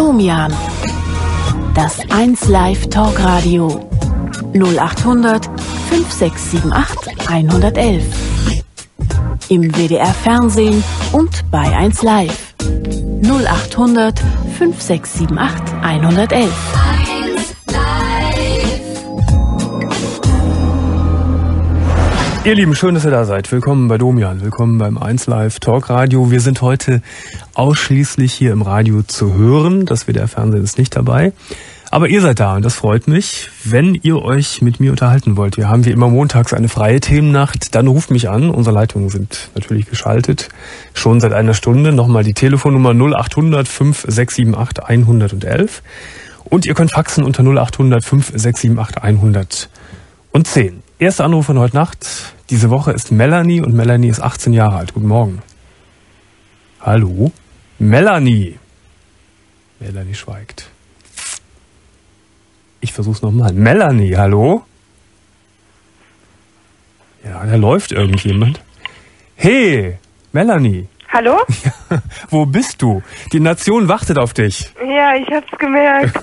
Domian. Das 1 Live Talkradio. 0800 5678 111. Im WDR Fernsehen und bei 1 Live. 0800 5678 111. Ihr Lieben, schön, dass ihr da seid. Willkommen bei Domian, willkommen beim 1 Live Talkradio. Wir sind heute ausschließlich hier im Radio zu hören. Das WDR Fernsehen ist nicht dabei. Aber ihr seid da und das freut mich, wenn ihr euch mit mir unterhalten wollt. Wir haben wie immer montags eine freie Themennacht. Dann ruft mich an. Unsere Leitungen sind natürlich geschaltet. Schon seit einer Stunde. Nochmal die Telefonnummer 0800 5678 111. Und ihr könnt faxen unter 0800 5678 110. Erster Anruf von heute Nacht. Diese Woche ist Melanie und Melanie ist 18 Jahre alt. Guten Morgen. Hallo? Melanie. Melanie schweigt. Ich versuch's nochmal. Melanie, hallo? Ja, da läuft irgendjemand. Hey, Melanie. Hallo? Ja, wo bist du? Die Nation wartet auf dich. Ja, ich hab's gemerkt.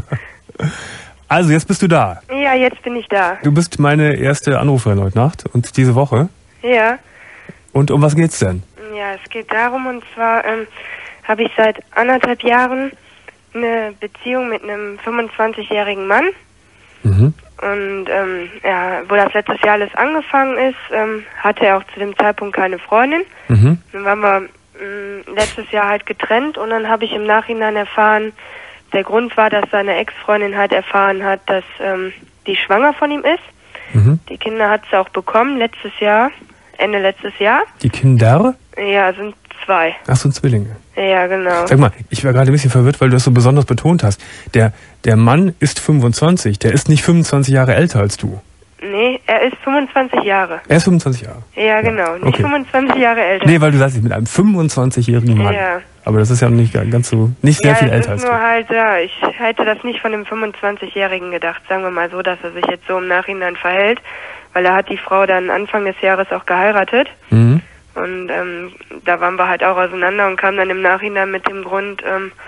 Also, jetzt bist du da. Ja, jetzt bin ich da. Du bist meine erste Anruferin heute Nacht und diese Woche. Ja. Und um was geht's denn? Ja, es geht darum, und zwar habe ich seit 1,5 Jahren eine Beziehung mit einem 25-jährigen Mann. Mhm. Und ja, wo das letztes Jahr alles angefangen ist, hatte er auch zu dem Zeitpunkt keine Freundin. Mhm. Dann waren wir letztes Jahr halt getrennt und dann habe ich im Nachhinein erfahren, der Grund war, dass seine Ex-Freundin halt erfahren hat, dass die schwanger von ihm ist. Mhm. Die Kinder hat sie auch bekommen letztes Jahr, Ende letztes Jahr. Die Kinder? Ja, sind 2. Ach so, Zwillinge. Ja, genau. Sag mal, ich war gerade ein bisschen verwirrt, weil du das so besonders betont hast. Der Mann ist 25, der ist nicht 25 Jahre älter als du. Nee, er ist 25 Jahre. Er ist 25 Jahre. Ja, genau. Nicht okay. 25 Jahre älter. Nee, weil du sagst, mit einem 25-jährigen Mann. Ja. Aber das ist ja nicht ganz so, nicht sehr viel älter als du. du. Halt, ja, ich hätte das nicht von dem 25-Jährigen gedacht. Sagen wir mal so, dass er sich jetzt so im Nachhinein verhält. Weil er hat die Frau dann Anfang des Jahres auch geheiratet. Mhm. Und da waren wir halt auch auseinander und kamen dann im Nachhinein mit dem Grund,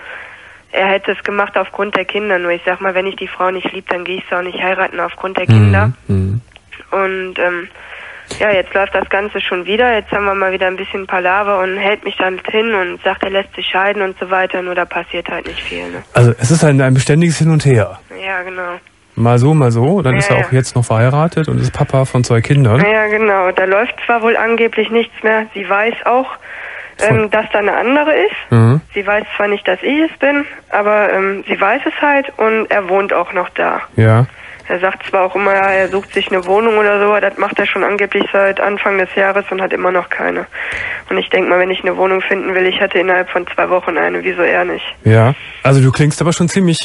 er hätte es gemacht aufgrund der Kinder. Nur ich sag mal, wenn ich die Frau nicht lieb, dann gehe ich sie auch nicht heiraten aufgrund der Kinder. Mhm. Und ja, jetzt läuft das Ganze schon wieder. Jetzt haben wir mal wieder ein bisschen Palaver und hält mich dann hin und sagt, er lässt sich scheiden und so weiter. Nur da passiert halt nicht viel. Ne? Also es ist ein beständiges Hin und Her. Ja, genau. Mal so, mal so. Dann ist er ja auch jetzt noch verheiratet und ist Papa von 2 Kindern. Ja, genau. Da läuft zwar wohl angeblich nichts mehr. Sie weiß auch, dass da eine andere ist. Mhm. Sie weiß zwar nicht, dass ich es bin, aber sie weiß es halt und er wohnt auch noch da. Ja. Er sagt zwar auch immer, ja, er sucht sich eine Wohnung oder so, das macht er schon angeblich seit Anfang des Jahres und hat immer noch keine. Und ich denke mal, wenn ich eine Wohnung finden will, ich hatte innerhalb von 2 Wochen eine, wieso er nicht? Ja, also du klingst aber schon ziemlich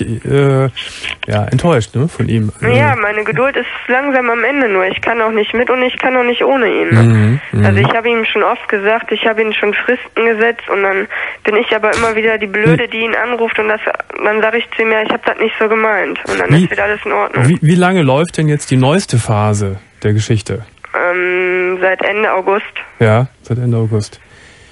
enttäuscht, ne, von ihm. Ja, meine Geduld ist langsam am Ende nur. Ich kann auch nicht mit und ich kann auch nicht ohne ihn. Ne? Also ich habe ihm schon oft gesagt, ich habe ihm schon Fristen gesetzt und dann bin ich aber immer wieder die Blöde, die ihn anruft und dann sage ich zu ihm, ja, ich habe das nicht so gemeint. Und dann ist wieder alles in Ordnung. Wie lange läuft denn jetzt die neueste Phase der Geschichte? Seit Ende August. Ja, seit Ende August.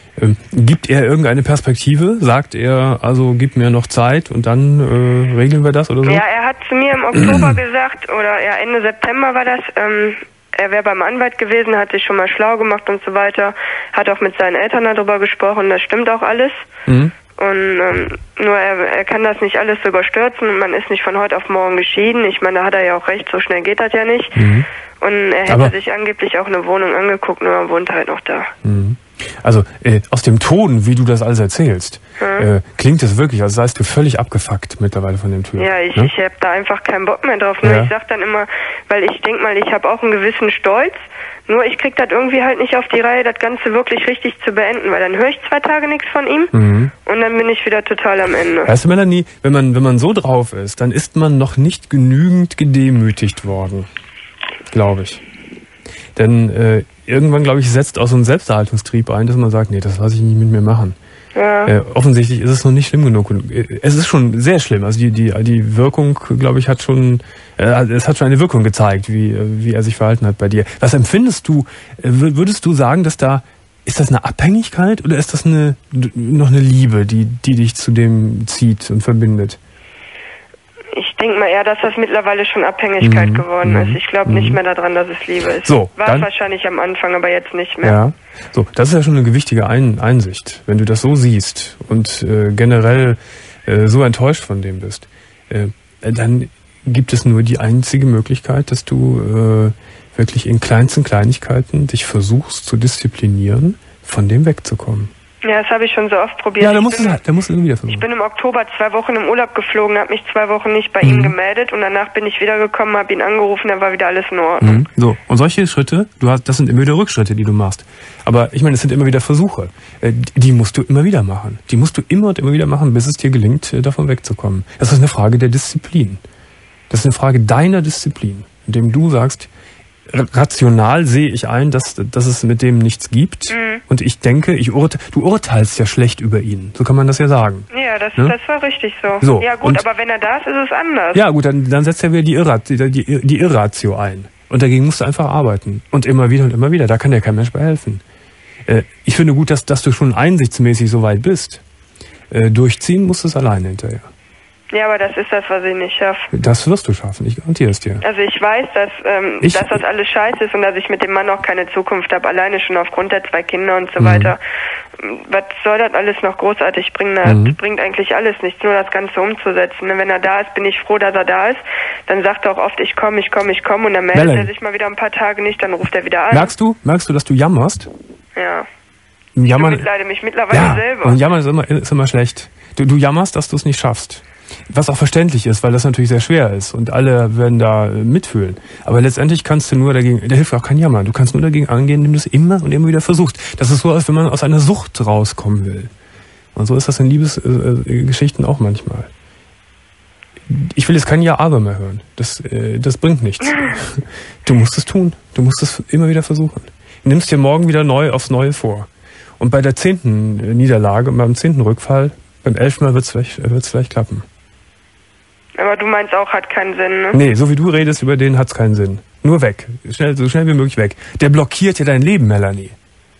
Gibt er irgendeine Perspektive? Sagt er, also gib mir noch Zeit und dann regeln wir das oder so? Ja, er hat zu mir im Oktober gesagt, oder ja, Ende September war das, er wäre beim Anwalt gewesen, hat sich schon mal schlau gemacht und so weiter, hat auch mit seinen Eltern darüber gesprochen, das stimmt auch alles. Mhm. Und nur er kann das nicht alles so überstürzen und man ist nicht von heute auf morgen geschieden. Ich meine, da hat er ja auch recht, so schnell geht das ja nicht. Mhm. Und er hätte sich angeblich auch eine Wohnung angeguckt, nur er wohnt halt noch da. Mhm. Also aus dem Ton, wie du das alles erzählst, klingt es wirklich, als seist du völlig abgefuckt mittlerweile von dem Typ. Ja, ich habe da einfach keinen Bock mehr drauf. Nur ich sag dann immer, weil ich denk mal, ich habe auch einen gewissen Stolz, nur ich krieg das irgendwie halt nicht auf die Reihe, das Ganze wirklich richtig zu beenden, weil dann höre ich 2 Tage nichts von ihm und dann bin ich wieder total am Ende. Weißt du, Melanie, wenn man so drauf ist, dann ist man noch nicht genügend gedemütigt worden, glaube ich. Denn irgendwann, glaube ich, setzt auch so ein Selbsterhaltungstrieb ein, dass man sagt, nee, das lasse ich nicht mit mir machen. Ja. Offensichtlich ist es noch nicht schlimm genug. Es ist schon sehr schlimm. Also die Wirkung, glaube ich, hat schon, es hat schon eine Wirkung gezeigt, wie er sich verhalten hat bei dir. Was empfindest du? Würdest du sagen, dass da Ist das eine Abhängigkeit oder ist das noch eine Liebe, die dich zu dem zieht und verbindet? Ich denke mal eher, dass das mittlerweile schon Abhängigkeit geworden ist. Ich glaube nicht mehr daran, dass es Liebe ist. So, war es wahrscheinlich am Anfang, aber jetzt nicht mehr. Ja, so, das ist ja schon eine gewichtige Einsicht. Wenn du das so siehst und generell so enttäuscht von dem bist, dann gibt es nur die einzige Möglichkeit, dass du wirklich in kleinsten Kleinigkeiten dich versuchst zu disziplinieren, von dem wegzukommen. Ja, das habe ich schon so oft probiert. Ja, da musst du wieder versuchen. Ich bin im Oktober 2 Wochen im Urlaub geflogen, habe mich 2 Wochen nicht bei ihm gemeldet und danach bin ich wiedergekommen, habe ihn angerufen, dann war wieder alles in Ordnung. So, und solche Schritte, das sind immer wieder Rückschritte, die du machst. Aber ich meine, es sind immer wieder Versuche. Die musst du immer wieder machen. Die musst du immer und immer wieder machen, bis es dir gelingt, davon wegzukommen. Das ist eine Frage der Disziplin. Das ist eine Frage deiner Disziplin, indem du sagst, rational sehe ich ein, dass es mit dem nichts gibt. Und ich denke, du urteilst ja schlecht über ihn. So kann man das ja sagen. Ja, das war richtig so. Ja gut, aber wenn er da ist, ist es anders. Ja gut, dann setzt er wieder die Irratio ein. Und dagegen musst du einfach arbeiten. Und immer wieder und immer wieder. Da kann dir kein Mensch bei helfen. Ich finde gut, dass du schon einsichtsmäßig so weit bist. Durchziehen musst du es alleine hinterher. Ja, aber das ist das, was ich nicht schaffe. Das wirst du schaffen, ich garantiere es dir. Also ich weiß, dass das alles scheiße ist und dass ich mit dem Mann auch keine Zukunft habe, alleine schon aufgrund der 2 Kinder und so weiter. Was soll das alles noch großartig bringen? Das bringt eigentlich alles nichts, nur das Ganze umzusetzen. Wenn er da ist, bin ich froh, dass er da ist. Dann sagt er auch oft, ich komme und dann meldet er sich mal wieder ein paar Tage nicht, dann ruft er wieder an. Merkst du, dass du jammerst? Ja. Jammern, ich bemitleide mich mittlerweile selber. Und jammern ist immer schlecht. Du jammerst, dass du es nicht schaffst. Was auch verständlich ist, weil das natürlich sehr schwer ist und alle werden da mitfühlen. Aber letztendlich kannst du nur dagegen, da hilft auch kein Jammern, du kannst nur dagegen angehen, indem du es immer und immer wieder versuchst. Das ist so, als wenn man aus einer Sucht rauskommen will. Und so ist das in Liebesgeschichten auch manchmal. Ich will jetzt kein Ja-Aber mehr hören. Das bringt nichts. Du musst es tun. Du musst es immer wieder versuchen. Du nimmst dir morgen wieder aufs Neue vor. Und bei der 10. Niederlage und beim 10. Rückfall, beim 11. Mal wird's vielleicht klappen. Aber du meinst auch, hat keinen Sinn, ne? Nee, so wie du redest über den, hat's keinen Sinn. Nur weg. So schnell wie möglich weg. Der blockiert ja dein Leben, Melanie.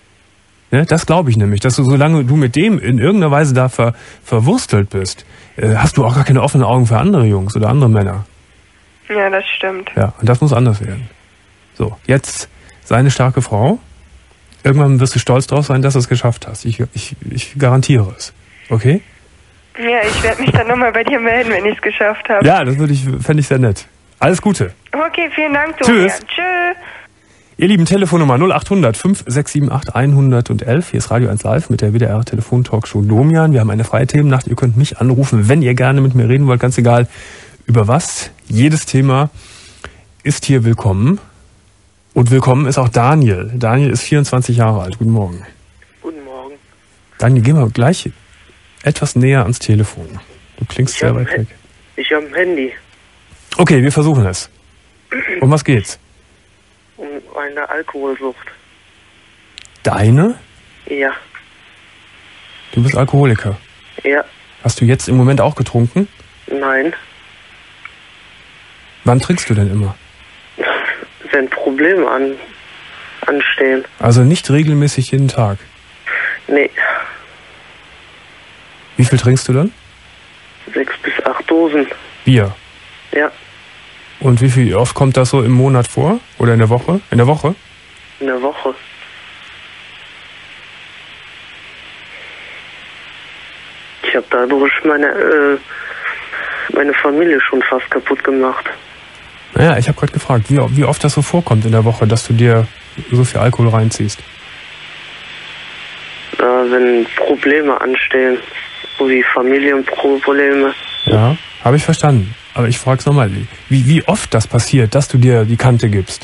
Ja, das glaube ich nämlich, dass solange du mit dem in irgendeiner Weise da verwurstelt bist, hast du auch gar keine offenen Augen für andere Jungs oder andere Männer. Ja, das stimmt. Ja, und das muss anders werden. So, jetzt sei eine starke Frau. Irgendwann wirst du stolz drauf sein, dass du es geschafft hast. Ich garantiere es. Okay? Ja, ich werde mich dann nochmal bei dir melden, wenn ich es geschafft habe. Ja, das fände ich sehr nett. Alles Gute. Okay, vielen Dank, Domian. Tschüss. Tschüss. Ihr Lieben, Telefonnummer 0800 5678 111. Hier ist Radio 1 Live mit der WDR Telefon-Talkshow Domian. Wir haben eine freie Themennacht. Ihr könnt mich anrufen, wenn ihr gerne mit mir reden wollt. Ganz egal, über was. Jedes Thema ist hier willkommen. Und willkommen ist auch Daniel. Daniel ist 24 Jahre alt. Guten Morgen. Guten Morgen. Daniel, gehen wir gleich etwas näher ans Telefon. Du klingst sehr weit weg. Ich habe ein Handy. Okay, wir versuchen es. Um was geht's? Um eine Alkoholsucht. Deine? Ja. Du bist Alkoholiker? Ja. Hast du jetzt im Moment auch getrunken? Nein. Wann trinkst du denn immer? Wenn Probleme anstehen. Also nicht regelmäßig jeden Tag? Nee. Wie viel trinkst du dann? 6 bis 8 Dosen. Bier? Ja. Und wie oft kommt das so im Monat vor? Oder in der Woche? In der Woche? In der Woche. Ich habe dadurch meine Familie schon fast kaputt gemacht. Naja, ich habe gerade gefragt, wie oft das so vorkommt in der Woche, dass du dir so viel Alkohol reinziehst. Wenn Probleme anstehen, so wie Familienprobleme. Ja, habe ich verstanden. Aber ich frage es nochmal, wie oft das passiert, dass du dir die Kante gibst?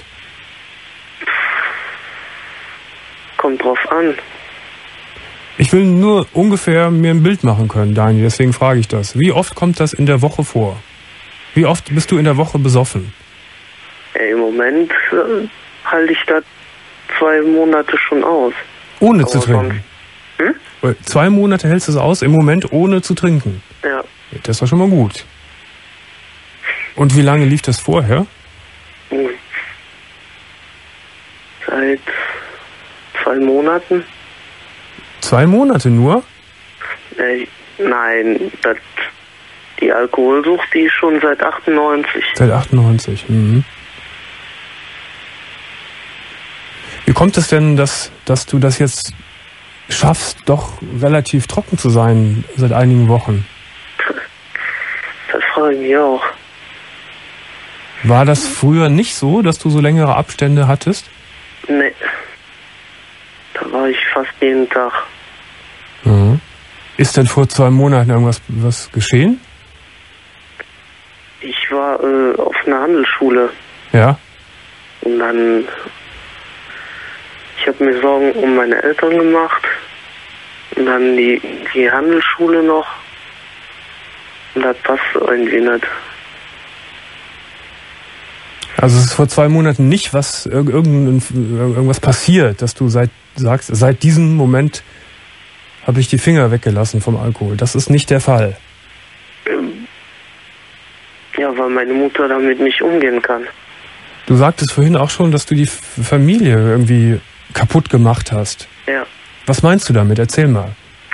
Kommt drauf an. Ich will nur ungefähr mir ein Bild machen können, Daniel, deswegen frage ich das. Wie oft kommt das in der Woche vor? Wie oft bist du in der Woche besoffen? Im Moment halte ich da 2 Monate schon aus. Ohne zu trinken? 2 Monate hältst du es aus, im Moment ohne zu trinken? Ja. Das war schon mal gut. Und wie lange lief das vorher? Seit 2 Monaten. 2 Monate nur? Nein, die Alkoholsucht, die ist schon seit 98. Seit 98, Wie kommt es denn, dass du das jetzt schaffst, doch relativ trocken zu sein seit einigen Wochen? Das frage ich mich auch. War das früher nicht so, dass du so längere Abstände hattest? Nee. Da war ich fast jeden Tag. Mhm. Ist denn vor 2 Monaten was geschehen? Ich war auf einer Handelsschule. Ja. Und dann... Ich habe mir Sorgen um meine Eltern gemacht. Und dann die Handelsschule noch. Und das passt irgendwie nicht. Also es ist vor 2 Monaten nicht irgendwas passiert, dass du sagst, seit diesem Moment habe ich die Finger weggelassen vom Alkohol. Das ist nicht der Fall. Ja, weil meine Mutter damit nicht umgehen kann. Du sagtest vorhin auch schon, dass du die Familie irgendwie kaputt gemacht hast. Ja. Was meinst du damit? Erzähl mal.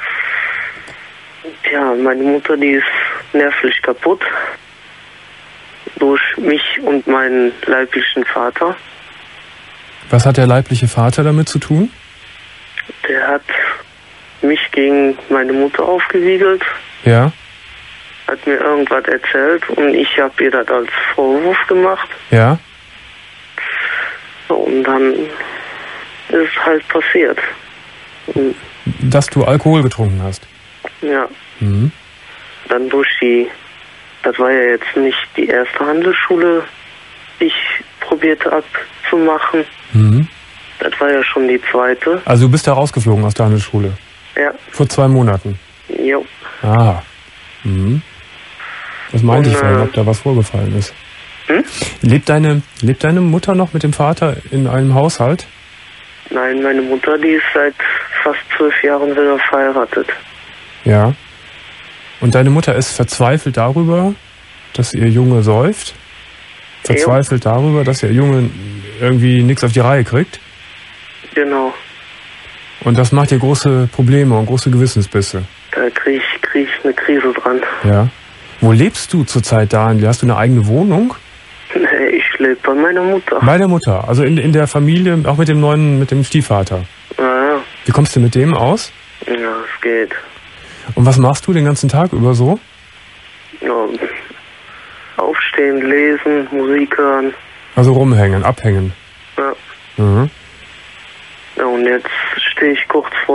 Ja, meine Mutter, die ist nervlich kaputt. Durch mich und meinen leiblichen Vater. Was hat der leibliche Vater damit zu tun? Der hat mich gegen meine Mutter aufgewiegelt. Ja. Hat mir irgendwas erzählt und ich habe ihr das als Vorwurf gemacht. Ja. So, und dann ist es halt passiert. Und dass du Alkohol getrunken hast? Ja. Mhm. Dann das war ja jetzt nicht die erste Handelsschule, die ich probierte abzumachen. Mhm. Das war ja schon die zweite. Also du bist da rausgeflogen aus der Handelsschule? Ja. Vor 2 Monaten? Jo. Ah. Mhm. Das meinte ich vorhin, ob da was vorgefallen ist. Hm? Lebt deine Mutter noch mit dem Vater in einem Haushalt? Nein, meine Mutter, die ist seit fast 12 Jahren wieder verheiratet. Ja. Und deine Mutter ist verzweifelt darüber, dass ihr Junge säuft? Verzweifelt darüber, dass ihr Junge irgendwie nichts auf die Reihe kriegt? Genau. Und das macht dir große Probleme und große Gewissensbisse? Da krieg ich eine Krise dran. Ja. Wo lebst du zurzeit da? Hast du eine eigene Wohnung? Nee, ich lebe bei meiner Mutter. Bei der Mutter, also in der Familie, auch mit dem Stiefvater. Ja. Wie kommst du mit dem aus? Ja, es geht. Und was machst du den ganzen Tag über so? Ja, aufstehen, lesen, Musik hören. Also rumhängen, abhängen. Ja. Mhm. Ja, und jetzt stehe ich kurz vor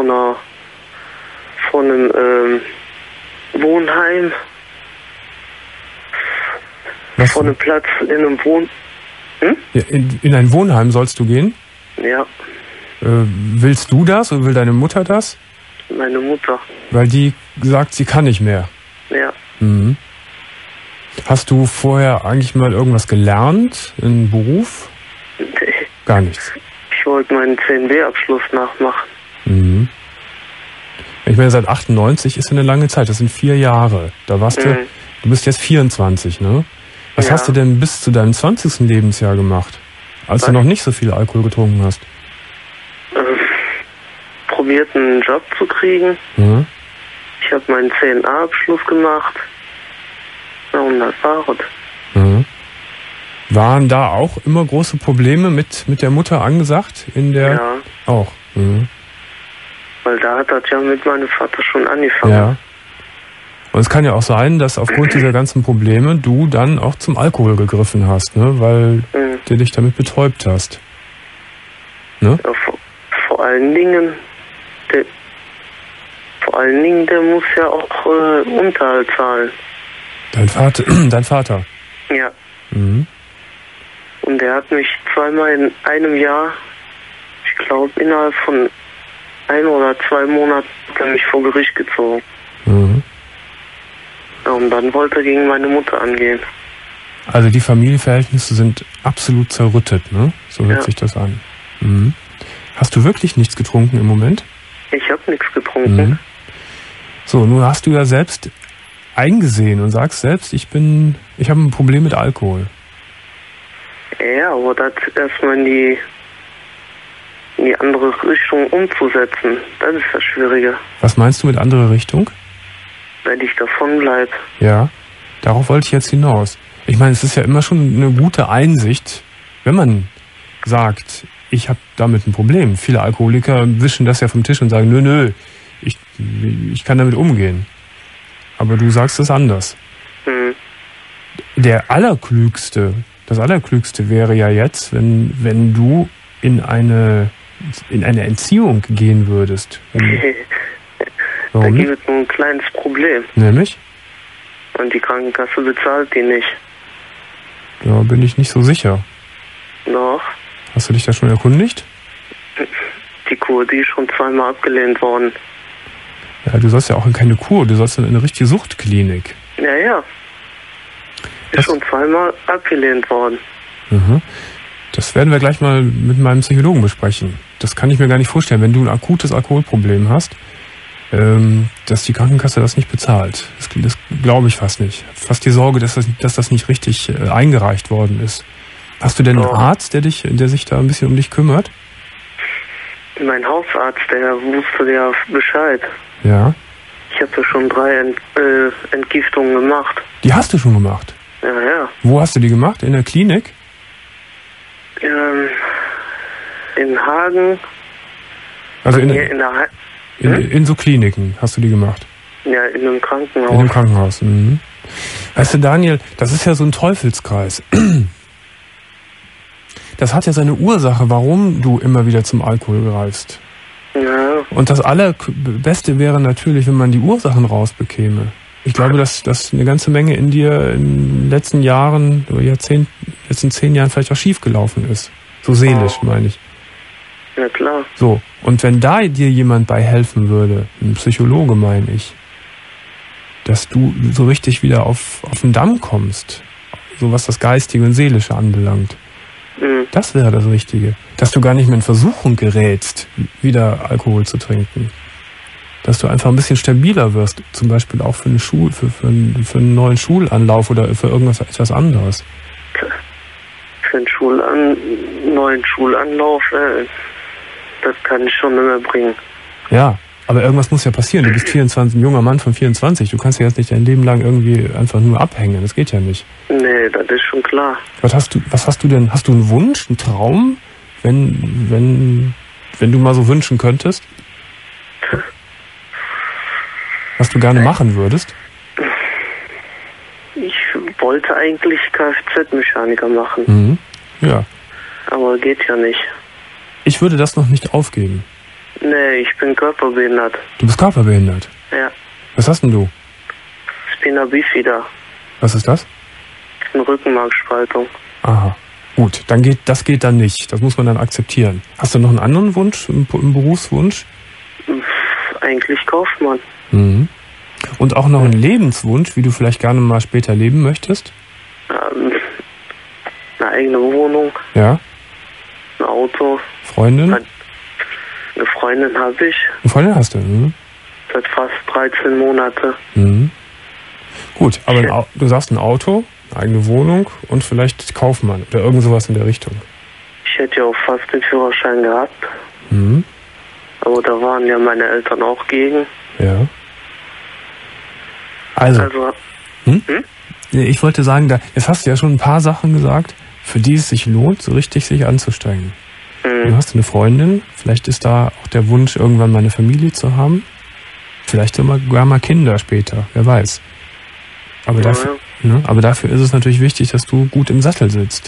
einem Wohnheim. Was? Vor einem Platz in einem Ja, in ein Wohnheim sollst du gehen? Ja. Willst du das oder will deine Mutter das? Meine Mutter. Weil die sagt, sie kann nicht mehr. Ja. Mhm. Hast du vorher eigentlich mal irgendwas gelernt? Einen Beruf? Nee. Gar nichts. Ich wollte meinen 10B-Abschluss nachmachen. Mhm. Ich meine, seit 98 ist eine lange Zeit. Das sind 4 Jahre. Da warst du bist jetzt 24, ne? Was hast du denn bis zu deinem 20. Lebensjahr gemacht? Als du noch nicht so viel Alkohol getrunken hast? Probiert einen Job zu kriegen. Mhm. Ich habe meinen 10A-Abschluss gemacht. Ja, und das war es. Mhm. Waren da auch immer große Probleme mit der Mutter angesagt? Ja. Auch. Mhm. Weil da hat das ja mit meinem Vater schon angefangen. Ja. Und es kann ja auch sein, dass aufgrund dieser ganzen Probleme du dann auch zum Alkohol gegriffen hast, ne? Weil du dich damit betäubt hast. Ne? Ja, vor allen Dingen, der muss ja auch Unterhalt zahlen. Dein Vater? Ja. Mhm. Und der hat mich zweimal in einem Jahr, ich glaube innerhalb von 1 oder 2 Monaten, hat er mich vor Gericht gezogen. Mhm. Ja, und dann wollte er gegen meine Mutter angehen. Also die Familienverhältnisse sind absolut zerrüttet, ne? So hört sich das an. Mhm. Hast du wirklich nichts getrunken im Moment? Ich habe nichts getrunken. Mhm. So, nun hast du ja selbst eingesehen und sagst selbst, ich habe ein Problem mit Alkohol. Ja, aber das erstmal in in die andere Richtung umzusetzen. Das ist das Schwierige. Was meinst du mit andere Richtung? Wenn ich davon bleibe. Ja, darauf wollte ich jetzt hinaus. Ich meine, es ist ja immer schon eine gute Einsicht, wenn man sagt, ich habe damit ein Problem. Viele Alkoholiker wischen das ja vom Tisch und sagen, nö, ich kann damit umgehen. Aber du sagst es anders. Das Allerklügste wäre ja jetzt, wenn du in eine Entziehung gehen würdest. Da gibt es nur ein kleines Problem. Nämlich? Und die Krankenkasse bezahlt die nicht. Da bin ich nicht so sicher. Doch. Hast du dich da schon erkundigt? Die Kur, die ist schon 2-mal abgelehnt worden. Ja, du sollst ja auch in keine Kur, du sollst in eine richtige Suchtklinik. Ja. Ist schon 2-mal abgelehnt worden. Das werden wir gleich mal mit meinem Psychologen besprechen. Das kann ich mir gar nicht vorstellen, wenn du ein akutes Alkoholproblem hast, dass die Krankenkasse das nicht bezahlt. Das glaube ich fast nicht. Fast die Sorge, dass das nicht richtig eingereicht worden ist. Hast du denn einen Arzt, der sich da ein bisschen um dich kümmert? Mein Hausarzt, der wusste ja Bescheid. Ja. Ich habe ja schon 3 Entgiftungen gemacht. Die hast du schon gemacht? Ja. Wo hast du die gemacht? In der Klinik? In Hagen. Also in so Kliniken hast du die gemacht? Ja, in einem Krankenhaus. In einem Krankenhaus. Weißt du, Daniel, das ist ja so ein Teufelskreis. Das hat ja seine Ursache, warum du immer wieder zum Alkohol greifst. Ja. Und das Allerbeste wäre natürlich, wenn man die Ursachen rausbekäme. Ich glaube, dass eine ganze Menge in dir in den letzten Jahren oder letzten 10 Jahren vielleicht auch schiefgelaufen ist. So seelisch, meine ich. Ja, klar. So, und wenn da dir jemand bei helfen würde, ein Psychologe, meine ich, dass du so richtig wieder auf den Damm kommst, so was das Geistige und Seelische anbelangt. Das wäre das Richtige. Dass du gar nicht mehr in Versuchung gerätst, wieder Alkohol zu trinken. Dass du einfach ein bisschen stabiler wirst, zum Beispiel auch für einen neuen Schulanlauf oder für etwas anderes. Für einen neuen Schulanlauf, das kann ich schon nicht mehr bringen. Ja, aber irgendwas muss ja passieren. Du bist ein junger Mann von 24. Du kannst ja jetzt nicht dein Leben lang irgendwie einfach nur abhängen. Das geht ja nicht. Nee, das ist schon klar. Was hast du denn? Hast du einen Wunsch, einen Traum, wenn du mal so wünschen könntest? Was du gerne machen würdest? Ich wollte eigentlich Kfz-Mechaniker machen. Ja. Aber geht ja nicht. Ich würde das noch nicht aufgeben. Nee, ich bin körperbehindert. Du bist körperbehindert? Ja. Was hast denn du? Spina bifida. Was ist das? Eine Rückenmarkspaltung. Aha. Gut, das geht dann nicht. Das muss man dann akzeptieren. Hast du noch einen anderen Wunsch, einen Berufswunsch? Eigentlich Kaufmann. Und auch noch einen Lebenswunsch, wie du vielleicht gerne mal später leben möchtest? Eine eigene Wohnung. Ja. Ein Auto. Freundin? Eine Freundin habe ich. Eine Freundin hast du? Seit fast 13 Monate. Gut, aber du sagst ein Auto, eine eigene Wohnung und vielleicht Kaufmann oder irgend sowas in der Richtung. Ich hätte ja auch fast den Führerschein gehabt. Aber da waren ja meine Eltern auch gegen. Ja. Also ich wollte sagen, jetzt hast du ja schon ein paar Sachen gesagt, für die es sich lohnt, so richtig sich anzustrengen. Du hast eine Freundin, vielleicht ist da auch der Wunsch, irgendwann mal eine Familie zu haben. Vielleicht sogar mal Kinder später, wer weiß. Aber dafür ist es natürlich wichtig, dass du gut im Sattel sitzt.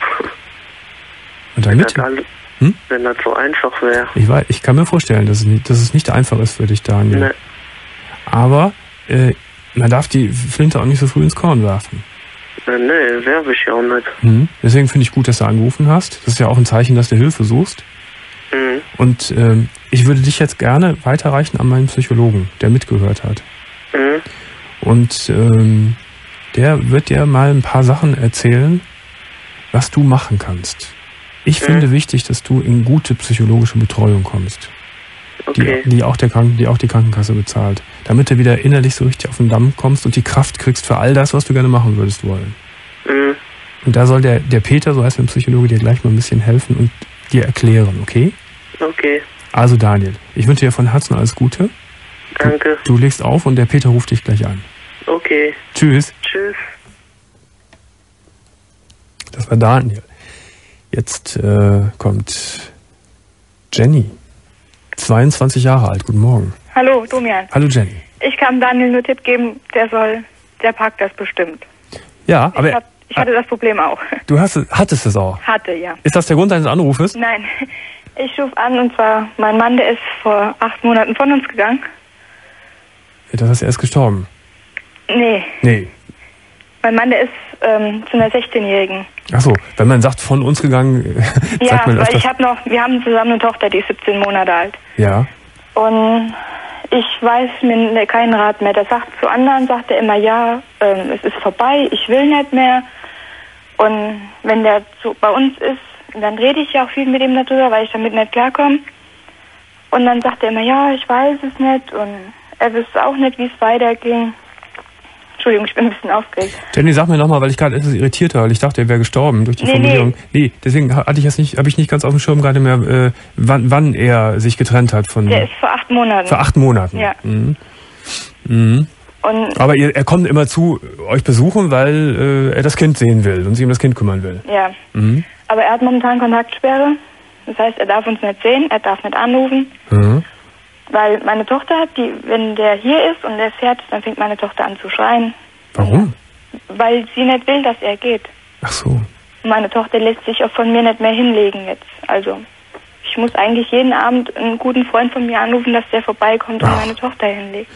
Und damit, wenn das so einfach wäre. Ich kann mir vorstellen, dass es nicht einfach ist für dich, Daniel. Nee. Aber man darf die Flinte auch nicht so früh ins Korn werfen. Nee, werfe ich ja auch nicht. Deswegen finde ich gut, dass du angerufen hast. Das ist ja auch ein Zeichen, dass du Hilfe suchst. Und ich würde dich jetzt gerne weiterreichen an meinen Psychologen, der mitgehört hat. Und der wird dir mal ein paar Sachen erzählen, was du machen kannst. Ich finde wichtig, dass du in gute psychologische Betreuung kommst. Okay. Die auch die Krankenkasse bezahlt. Damit du wieder innerlich so richtig auf den Damm kommst und die Kraft kriegst für all das, was du gerne machen würdest wollen. Und da soll der Peter, so heißt der Psychologe, dir gleich mal ein bisschen helfen und dir erklären, okay? Okay. Also Daniel, ich wünsche dir von Herzen alles Gute. Danke. Du legst auf und der Peter ruft dich gleich an. Okay. Tschüss. Tschüss. Das war Daniel. Jetzt kommt Jenny. 22 Jahre alt. Guten Morgen. Hallo, Domian. Hallo Jenny. Ich kann Daniel nur Tipp geben, der packt das bestimmt. Ja, aber Ich hatte das Problem auch. du hattest es auch. Hatte, ja. Ist das der Grund deines Anrufes? Nein, ich rufe an und zwar, mein Mann, der ist vor 8 Monaten von uns gegangen. Das heißt, er ist gestorben. Nee. Mein Mann, der ist zu einer 16-Jährigen. Ach so, wenn man sagt, von uns gegangen, Ja, sagt man weil öfters. wir haben zusammen eine Tochter, die ist 17 Monate alt. Ja. Und ich weiß mir keinen Rat mehr. Der sagt zu anderen, sagt er immer, ja, es ist vorbei, ich will nicht mehr. Und wenn der bei uns ist, dann rede ich ja auch viel mit ihm darüber, weil ich damit nicht klarkomme. Und dann sagt er immer, ja, ich weiß es nicht und er wüsste auch nicht, wie es weiterging. Entschuldigung, ich bin ein bisschen aufgeregt. Jenny, sag mir nochmal, weil ich gerade etwas irritiert war, weil ich dachte, er wäre gestorben durch die Formulierung. Nee, deswegen habe ich nicht ganz auf dem Schirm gerade mehr, wann er sich getrennt hat von... Der ist vor 8 Monaten. Vor 8 Monaten? Ja. Mhm. Mhm. Aber er kommt immer zu euch besuchen, weil er das Kind sehen will und sich um das Kind kümmern will. Ja. Mhm. Aber er hat momentan Kontaktsperre. Das heißt, er darf uns nicht sehen, er darf nicht anrufen. Mhm. Weil meine Tochter, wenn der hier ist und der fährt, dann fängt meine Tochter an zu schreien. Warum? Weil sie nicht will, dass er geht. Ach so. Meine Tochter lässt sich auch von mir nicht mehr hinlegen jetzt. Also ich muss eigentlich jeden Abend einen guten Freund von mir anrufen, dass der vorbeikommt und meine Tochter hinlegt.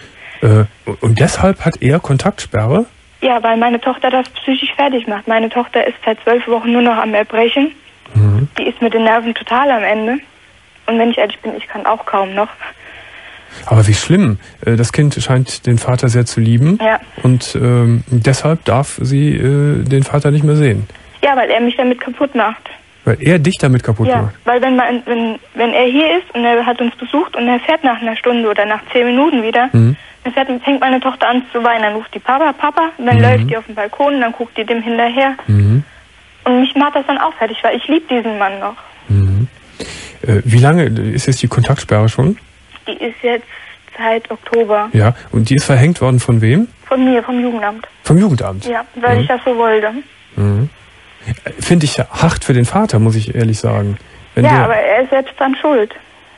Und deshalb hat er Kontaktsperre? Ja, weil meine Tochter das psychisch fertig macht. Meine Tochter ist seit 12 Wochen nur noch am Erbrechen. Mhm. Die ist mit den Nerven total am Ende. Und wenn ich ehrlich bin, ich kann auch kaum noch. Aber wie schlimm. Das Kind scheint den Vater sehr zu lieben. Ja. Und deshalb darf sie den Vater nicht mehr sehen. Ja, weil er mich damit kaputt macht. Weil er dich damit kaputt macht? Weil wenn er hier ist und er hat uns besucht und er fährt nach einer Stunde oder nach 10 Minuten wieder, dann fängt meine Tochter an zu weinen. Dann ruft die Papa, und dann läuft die auf den Balkon und dann guckt die dem hinterher. Mhm. Und mich macht das dann auch fertig, weil ich liebe diesen Mann noch. Mhm. Wie lange ist jetzt die Kontaktsperre schon? Die ist jetzt seit Oktober. Ja, und die ist verhängt worden von wem? Von mir, vom Jugendamt. Vom Jugendamt? Ja, weil ich das so wollte. Mhm. Finde ich hart für den Vater, muss ich ehrlich sagen. Aber er ist selbst dann schuld.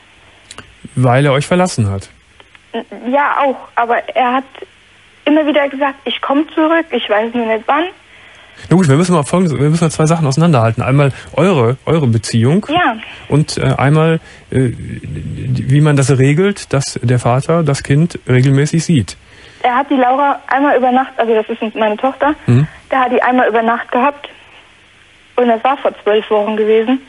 Weil er euch verlassen hat? Ja, auch. Aber er hat immer wieder gesagt, ich komme zurück, ich weiß nur nicht wann. Na gut, wir müssen mal zwei Sachen auseinanderhalten. Einmal eure Beziehung und einmal, wie man das regelt, dass der Vater das Kind regelmäßig sieht. Er hat die Laura einmal über Nacht, also das ist meine Tochter, der hat die einmal über Nacht gehabt und das war vor 12 Wochen gewesen.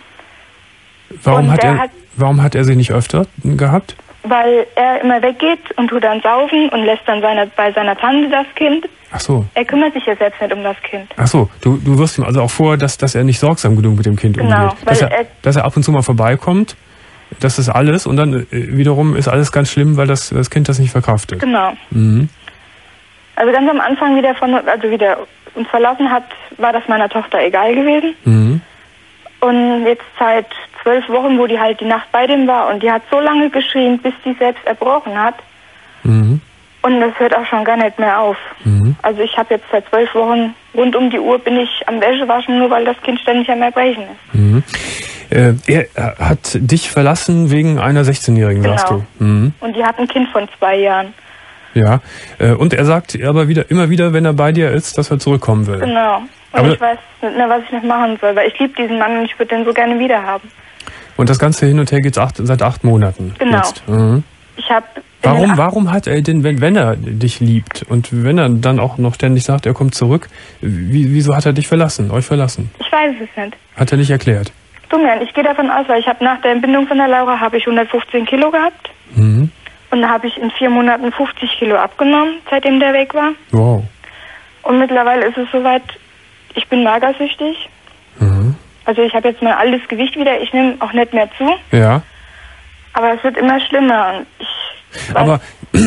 Warum hat er sie nicht öfter gehabt? Weil er immer weggeht und tut dann saufen und lässt dann bei seiner Tante das Kind. Ach so. Er kümmert sich ja selbst nicht um das Kind. Ach so, du wirst ihm also auch vor, dass er nicht sorgsam genug mit dem Kind umgeht. Dass er ab und zu mal vorbeikommt, das ist alles und dann wiederum ist alles ganz schlimm, weil das Kind das nicht verkraftet. Genau. Mhm. Also ganz am Anfang, wie der uns verlassen hat, war das meiner Tochter egal gewesen. Mhm. Und jetzt seit 12 Wochen, wo die halt die Nacht bei dem war und die hat so lange geschrien, bis die selbst erbrochen hat. Mhm. Und das hört auch schon gar nicht mehr auf. Mhm. Also ich habe jetzt seit 12 Wochen, rund um die Uhr bin ich am Wäschewaschen, nur weil das Kind ständig am Erbrechen ist. Mhm. Er hat dich verlassen wegen einer 16-Jährigen, sagst du. Mhm. Und die hat ein Kind von 2 Jahren. Ja, und er sagt aber immer wieder, wenn er bei dir ist, dass er zurückkommen will. Genau. Und ich weiß nicht mehr, was ich noch machen soll, weil ich liebe diesen Mann und ich würde den so gerne wieder haben. Und das Ganze hin und her geht seit 8 Monaten. Genau. Jetzt. Mhm. Warum hat er denn, wenn er dich liebt und wenn er dann auch noch ständig sagt, er kommt zurück, wieso hat er dich euch verlassen? Ich weiß es nicht. Hat er nicht erklärt? Domian, ich gehe davon aus, weil ich habe nach der Entbindung von der Laura 115 Kilo gehabt. Mhm. Und da habe ich in 4 Monaten 50 Kilo abgenommen, seitdem der weg war. Wow. Und mittlerweile ist es soweit, ich bin magersüchtig. Mhm. Also ich habe jetzt mein altes Gewicht wieder, ich nehme auch nicht mehr zu. Ja. Aber es wird immer schlimmer. Und aber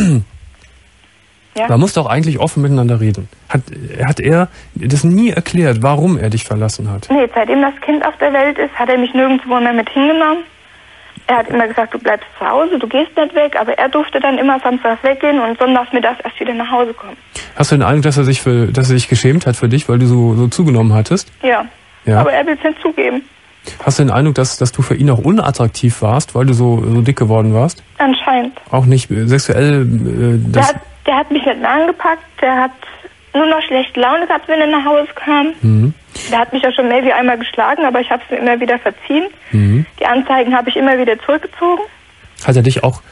man muss doch eigentlich offen miteinander reden. Hat er das nie erklärt, warum er dich verlassen hat? Nee, seitdem das Kind auf der Welt ist, hat er mich nirgendwo mehr mit hingenommen. Er hat immer gesagt, du bleibst zu Hause, du gehst nicht weg, aber er durfte dann immer samstags weggehen und sonntags mittags erst wieder nach Hause kommen. Hast du den Eindruck, dass er sich geschämt hat für dich, weil du so zugenommen hattest? Ja. Aber er will es nicht zugeben. Hast du den Eindruck, dass du für ihn auch unattraktiv warst, weil du so dick geworden warst? Anscheinend. Auch nicht sexuell? Der hat mich nicht mehr angepackt, der hat nur noch schlechte Laune gehabt, wenn er nach Hause kam. Mhm. Der hat mich ja schon mehr wie einmal geschlagen, aber ich habe es ihm immer wieder verziehen. Mhm. Die Anzeigen habe ich immer wieder zurückgezogen. Hat er dich auch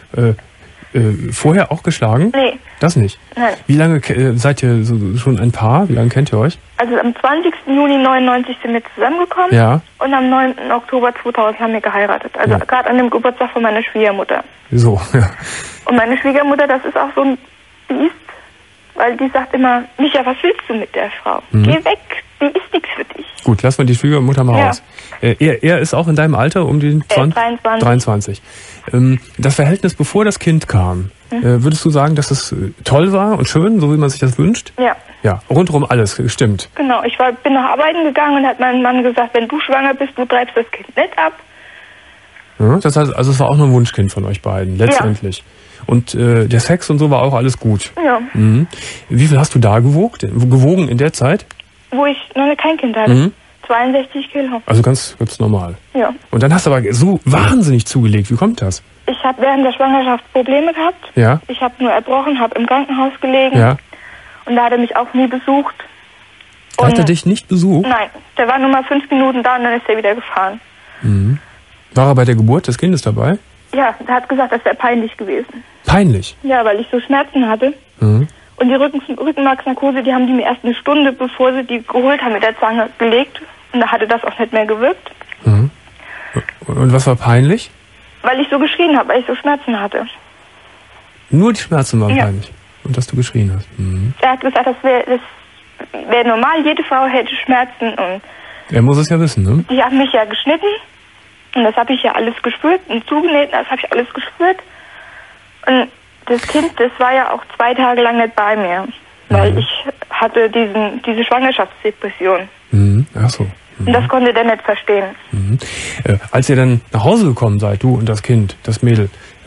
vorher auch geschlagen? Nee. Das nicht? Nein. Wie lange seid ihr schon ein Paar? Wie lange kennt ihr euch? Also am 20. Juni 99 sind wir zusammengekommen. Ja. Und am 9. Oktober 2000 haben wir geheiratet. Also gerade an dem Geburtstag von meiner Schwiegermutter. So, ja. Und meine Schwiegermutter, das ist auch so ein Biest, weil die sagt immer, Micha, was willst du mit der Frau? Mhm. Geh weg, die ist nichts für dich. Gut, lass mal die Schwiegermutter mal raus. Er ist auch in deinem Alter, um den 23. Das Verhältnis, bevor das Kind kam, würdest du sagen, dass es toll war und schön, so wie man sich das wünscht? Ja. Ja, rundherum alles, stimmt. Genau, ich bin nach arbeiten gegangen und hat mein Mann gesagt, wenn du schwanger bist, du treibst das Kind nicht ab. Ja, das heißt, also es war auch nur ein Wunschkind von euch beiden, letztendlich. Ja. Und der Sex und so war auch alles gut. Ja. Mhm. Wie viel hast du da gewogen in der Zeit? Wo ich noch kein Kind hatte. Mhm. 62 Kilo. Also ganz normal. Ja. Und dann hast du aber so wahnsinnig zugelegt. Wie kommt das? Ich habe während der Schwangerschaft Probleme gehabt. Ja. Ich habe nur erbrochen, habe im Krankenhaus gelegen. Ja. Und da hat er mich auch nie besucht. Hat er dich nicht besucht? Nein, der war nur mal 5 Minuten da und dann ist er wieder gefahren. Mhm. War er bei der Geburt des Kindes dabei? Ja, er hat gesagt, das wäre peinlich gewesen. Peinlich? Ja, weil ich so Schmerzen hatte. Mhm. Und die Rückenmarksnarkose, die haben die mir erst eine Stunde, bevor sie die geholt haben, mit der Zange gelegt. Und da hatte das auch nicht mehr gewirkt. Mhm. Und was war peinlich? Weil ich so geschrien habe, weil ich so Schmerzen hatte. Nur die Schmerzen waren peinlich? Und dass du geschrien hast? Mhm. Er hat gesagt, das wäre normal, jede Frau hätte Schmerzen. Und er muss es ja wissen, ne? die haben mich ja geschnitten. Und das habe ich ja alles gespürt. Und zugenäht, das habe ich alles gespürt. Und das Kind, das war ja auch 2 Tage lang nicht bei mir. Weil ich hatte diese Schwangerschaftsdepression. Mhm. Ach so. Mhm. Und das konnte der nicht verstehen. Mhm. Als ihr dann nach Hause gekommen seid, du und das Kind, das Mädel,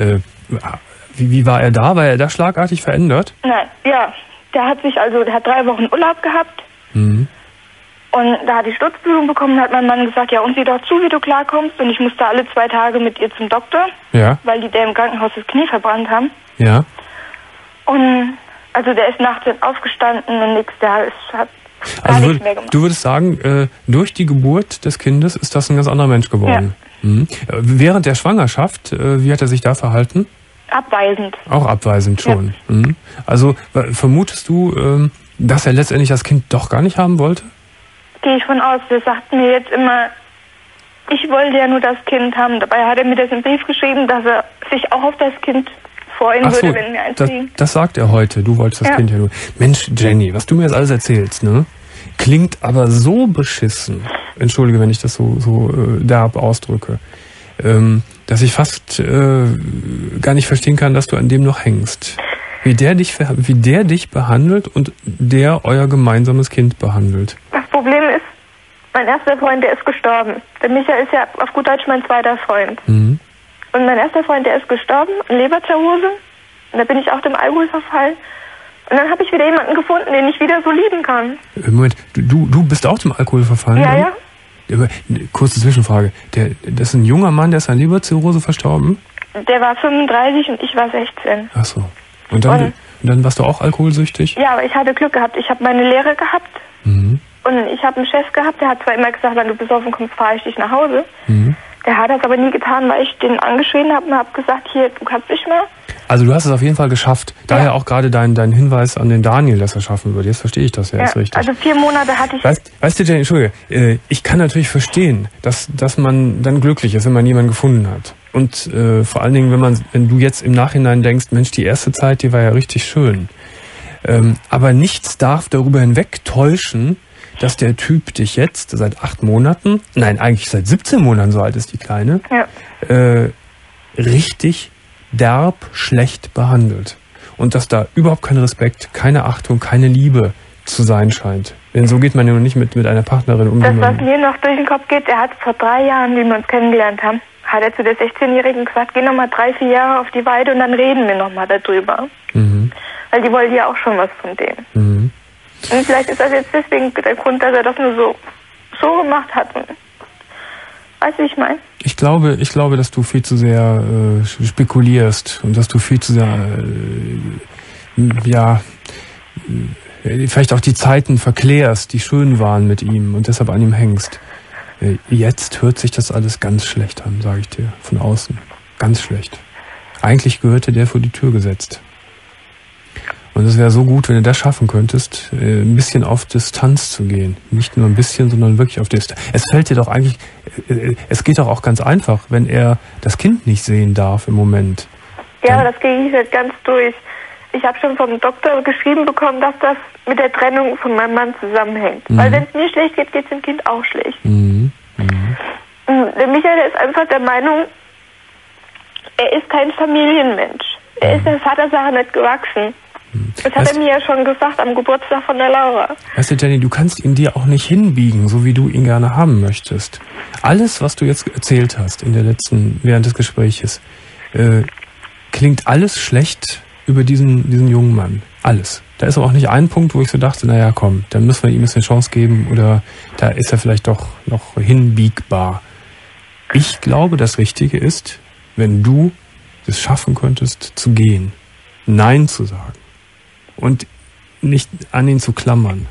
wie war er da? War er da schlagartig verändert? Nein, ja. Der hat 3 Wochen Urlaub gehabt. Mhm. Und da hat die Sturzblutung bekommen, hat mein Mann gesagt, ja, und sieh doch zu, wie du klarkommst. Und ich musste alle 2 Tage mit ihr zum Doktor. Ja. Weil die der im Krankenhaus das Knie verbrannt haben. Ja. Und also der ist nachts aufgestanden und nichts, der hat gar nichts mehr gemacht. Du würdest sagen, durch die Geburt des Kindes ist das ein ganz anderer Mensch geworden. Ja. Mhm. Während der Schwangerschaft, wie hat er sich da verhalten? Abweisend. Auch abweisend schon. Ja. Mhm. Also vermutest du, dass er letztendlich das Kind doch gar nicht haben wollte? Gehe ich von aus. Der sagt mir jetzt immer, ich wollte ja nur das Kind haben. Dabei hat er mir das im Brief geschrieben, dass er sich auch auf das Kind freuen würde, wenn wir eins kriegen. Das sagt er heute. Du wolltest das Kind ja nur. Mensch, Jenny, was du mir jetzt alles erzählst, ne? Klingt aber so beschissen. Entschuldige, wenn ich das so derb ausdrücke. Dass ich fast gar nicht verstehen kann, dass du an dem noch hängst. Wie der dich behandelt und der euer gemeinsames Kind behandelt. Das Problem ist, mein erster Freund, der ist gestorben. Der Micha ist ja auf gut Deutsch mein zweiter Freund. Mhm. Und mein erster Freund, der ist gestorben, an Leberzirrhose. Und da bin ich auch dem Alkohol verfallen. Und dann habe ich wieder jemanden gefunden, den ich wieder so lieben kann. Moment, du bist auch dem Alkohol verfallen? Ja, ja. Kurze Zwischenfrage. Das ist ein junger Mann, der ist an Leberzirrhose verstorben? Der war 35 und ich war 16. Ach so. Und dann warst du auch alkoholsüchtig? Ja, aber ich hatte Glück gehabt. Ich habe meine Lehre gehabt. Mhm. Und ich habe einen Chef gehabt, der hat zwar immer gesagt, wenn du besoffen kommst, fahre ich dich nach Hause. Mhm. Der hat das aber nie getan, weil ich den angeschrien habe und habe gesagt, hier, du kannst nicht mehr. Also du hast es auf jeden Fall geschafft. Daher auch gerade dein Hinweis an den Daniel, dass er schaffen würde. Jetzt verstehe ich das ja, ist richtig. Also 4 Monate hatte ich... Weißt du, Jenny, Entschuldige, ich kann natürlich verstehen, dass man dann glücklich ist, wenn man jemanden gefunden hat. Und vor allen Dingen, wenn du jetzt im Nachhinein denkst, Mensch, die erste Zeit, die war ja richtig schön. Aber nichts darf darüber hinwegtäuschen, dass der Typ dich jetzt seit 8 Monaten, nein, eigentlich seit 17 Monaten, so alt ist die Kleine, richtig derb schlecht behandelt. Und dass da überhaupt kein Respekt, keine Achtung, keine Liebe zu sein scheint. Denn so geht man ja noch nicht mit einer Partnerin um. Das, was mir noch durch den Kopf geht, er hat vor 3 Jahren, wie wir uns kennengelernt haben, hat er zu der 16-Jährigen gesagt, geh nochmal 3-4 Jahre auf die Weide und dann reden wir nochmal darüber. Weil die wollen ja auch schon was von dem. Und vielleicht ist das jetzt deswegen der Grund, dass er das nur so gemacht hat. Weißt du, wie ich meine? Ich glaube, dass du viel zu sehr spekulierst und dass du viel zu sehr, vielleicht auch die Zeiten verklärst, die schön waren mit ihm und deshalb an ihm hängst. Jetzt hört sich das alles ganz schlecht an, sage ich dir, von außen. Ganz schlecht. Eigentlich gehörte der vor die Tür gesetzt. Und es wäre so gut, wenn du das schaffen könntest, ein bisschen auf Distanz zu gehen. Nicht nur ein bisschen, sondern wirklich auf Distanz. Es fällt dir doch eigentlich, es geht doch auch ganz einfach, wenn er das Kind nicht sehen darf im Moment. Ja, aber das gehe ich nicht ganz durch. Ich habe schon vom Doktor geschrieben bekommen, dass das mit der Trennung von meinem Mann zusammenhängt. Weil wenn es mir schlecht geht, geht es dem Kind auch schlecht. Der Michael ist einfach der Meinung, er ist kein Familienmensch. Er ist der Vatersache nicht gewachsen. Das hat er mir ja schon gesagt am Geburtstag von der Laura. Weißt du, Jenny, du kannst ihn dir auch nicht hinbiegen, so wie du ihn gerne haben möchtest. Alles, was du jetzt erzählt hast während des Gespräches, klingt alles schlecht über diesen jungen Mann. Alles. Da ist aber auch nicht ein Punkt, wo ich so dachte, naja, komm, dann müssen wir ihm jetzt eine Chance geben oder da ist er vielleicht doch noch hinbiegbar. Ich glaube, das Richtige ist, wenn du es schaffen könntest, zu gehen, Nein zu sagen und nicht an ihn zu klammern.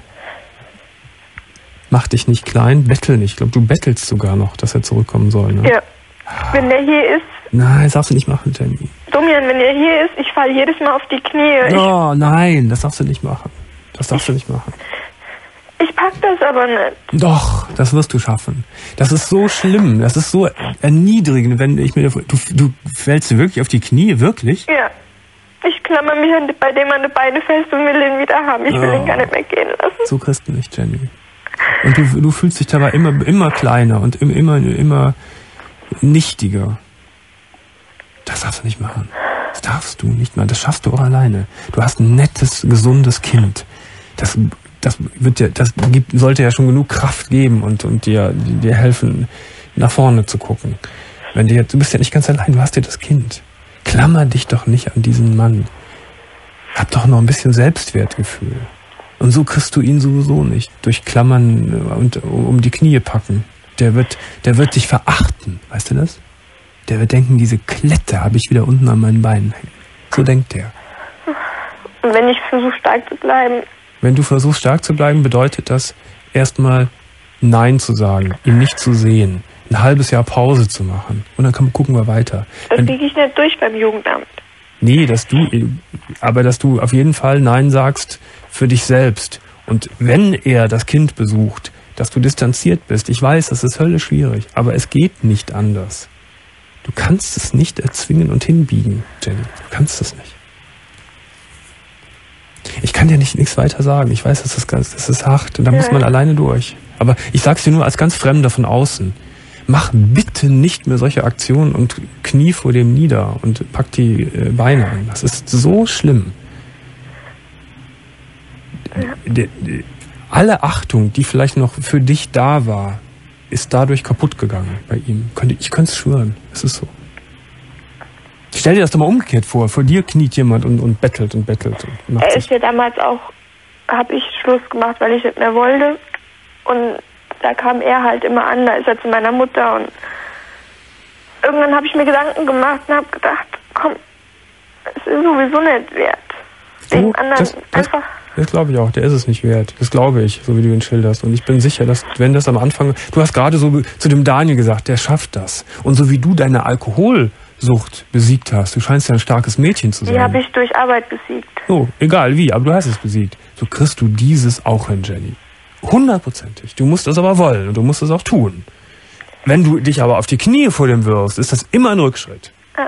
Mach dich nicht klein, bettel nicht. Ich glaube, du bettelst sogar noch, dass er zurückkommen soll. Ne? Ja. Wenn der hier ist... Nein, das darfst du nicht machen, Jenny. Domian, wenn der hier ist, ich falle jedes Mal auf die Knie. Oh, nein, das darfst du nicht machen. Das darfst du nicht machen. Ich pack das aber nicht. Doch, das wirst du schaffen. Das ist so schlimm, das ist so erniedrigend, wenn ich mir... Du fällst wirklich auf die Knie, wirklich? Ja. Ich klammer mich bei dem an die Beine fest und will ihn wieder haben. Ich will ihn gar nicht mehr gehen lassen. So kriegst du nicht, Jenny. Und du fühlst dich dabei immer kleiner und immer nichtiger. Das darfst du nicht machen. Das darfst du nicht machen. Das schaffst du auch alleine. Du hast ein nettes, gesundes Kind. Das sollte ja schon genug Kraft geben und dir helfen, nach vorne zu gucken. Du bist ja nicht ganz allein, du hast ja das Kind. Klammer dich doch nicht an diesen Mann. Hab doch noch ein bisschen Selbstwertgefühl. Und so kriegst du ihn sowieso nicht. Durch Klammern und um die Knie packen. Der wird dich verachten. Weißt du das? Der wird denken, diese Klette habe ich wieder unten an meinen Beinen hängen. So denkt der. Und wenn ich versuche, stark zu bleiben? Wenn du versuchst, stark zu bleiben, bedeutet das erstmal Nein zu sagen, ihn nicht zu sehen, ein halbes Jahr Pause zu machen. Und dann gucken wir weiter. Das kriege ich nicht durch beim Jugendamt. Nee, dass du auf jeden Fall Nein sagst für dich selbst. Und wenn er das Kind besucht, dass du distanziert bist. Ich weiß, das ist höllisch schwierig, aber es geht nicht anders. Du kannst es nicht erzwingen und hinbiegen, Jenny. Du kannst es nicht. Ich kann dir nichts weiter sagen. Ich weiß, das ist hart und da muss man alleine durch. Aber ich sag's dir nur als ganz Fremder von außen. Mach bitte nicht mehr solche Aktionen und knie vor dem nieder und pack die Beine an. Das ist so schlimm. Alle Achtung, die vielleicht noch für dich da war, ist dadurch kaputt gegangen bei ihm. Ich könnte es schwören. Es ist so. Stell dir das doch mal umgekehrt vor. Vor dir kniet jemand und bettelt und bettelt. Und er ist ja damals auch, habe ich Schluss gemacht, weil ich nicht mehr wollte. Und da kam er halt immer an, da ist er zu meiner Mutter. Und irgendwann habe ich mir Gedanken gemacht und habe gedacht, komm, es ist sowieso nicht wert. Den anderen einfach... Das glaube ich auch, der ist es nicht wert. Das glaube ich, so wie du ihn schilderst. Und ich bin sicher, dass wenn das am Anfang... Du hast gerade so zu dem Daniel gesagt, der schafft das. Und so wie du deine Alkoholsucht besiegt hast, du scheinst ja ein starkes Mädchen zu sein. Die habe ich durch Arbeit besiegt. So, egal wie, aber du hast es besiegt. So kriegst du dieses auch hin, Jenny. 100%. Du musst es aber wollen und du musst es auch tun. Wenn du dich aber auf die Knie vor dem wirfst, ist das immer ein Rückschritt. Ja.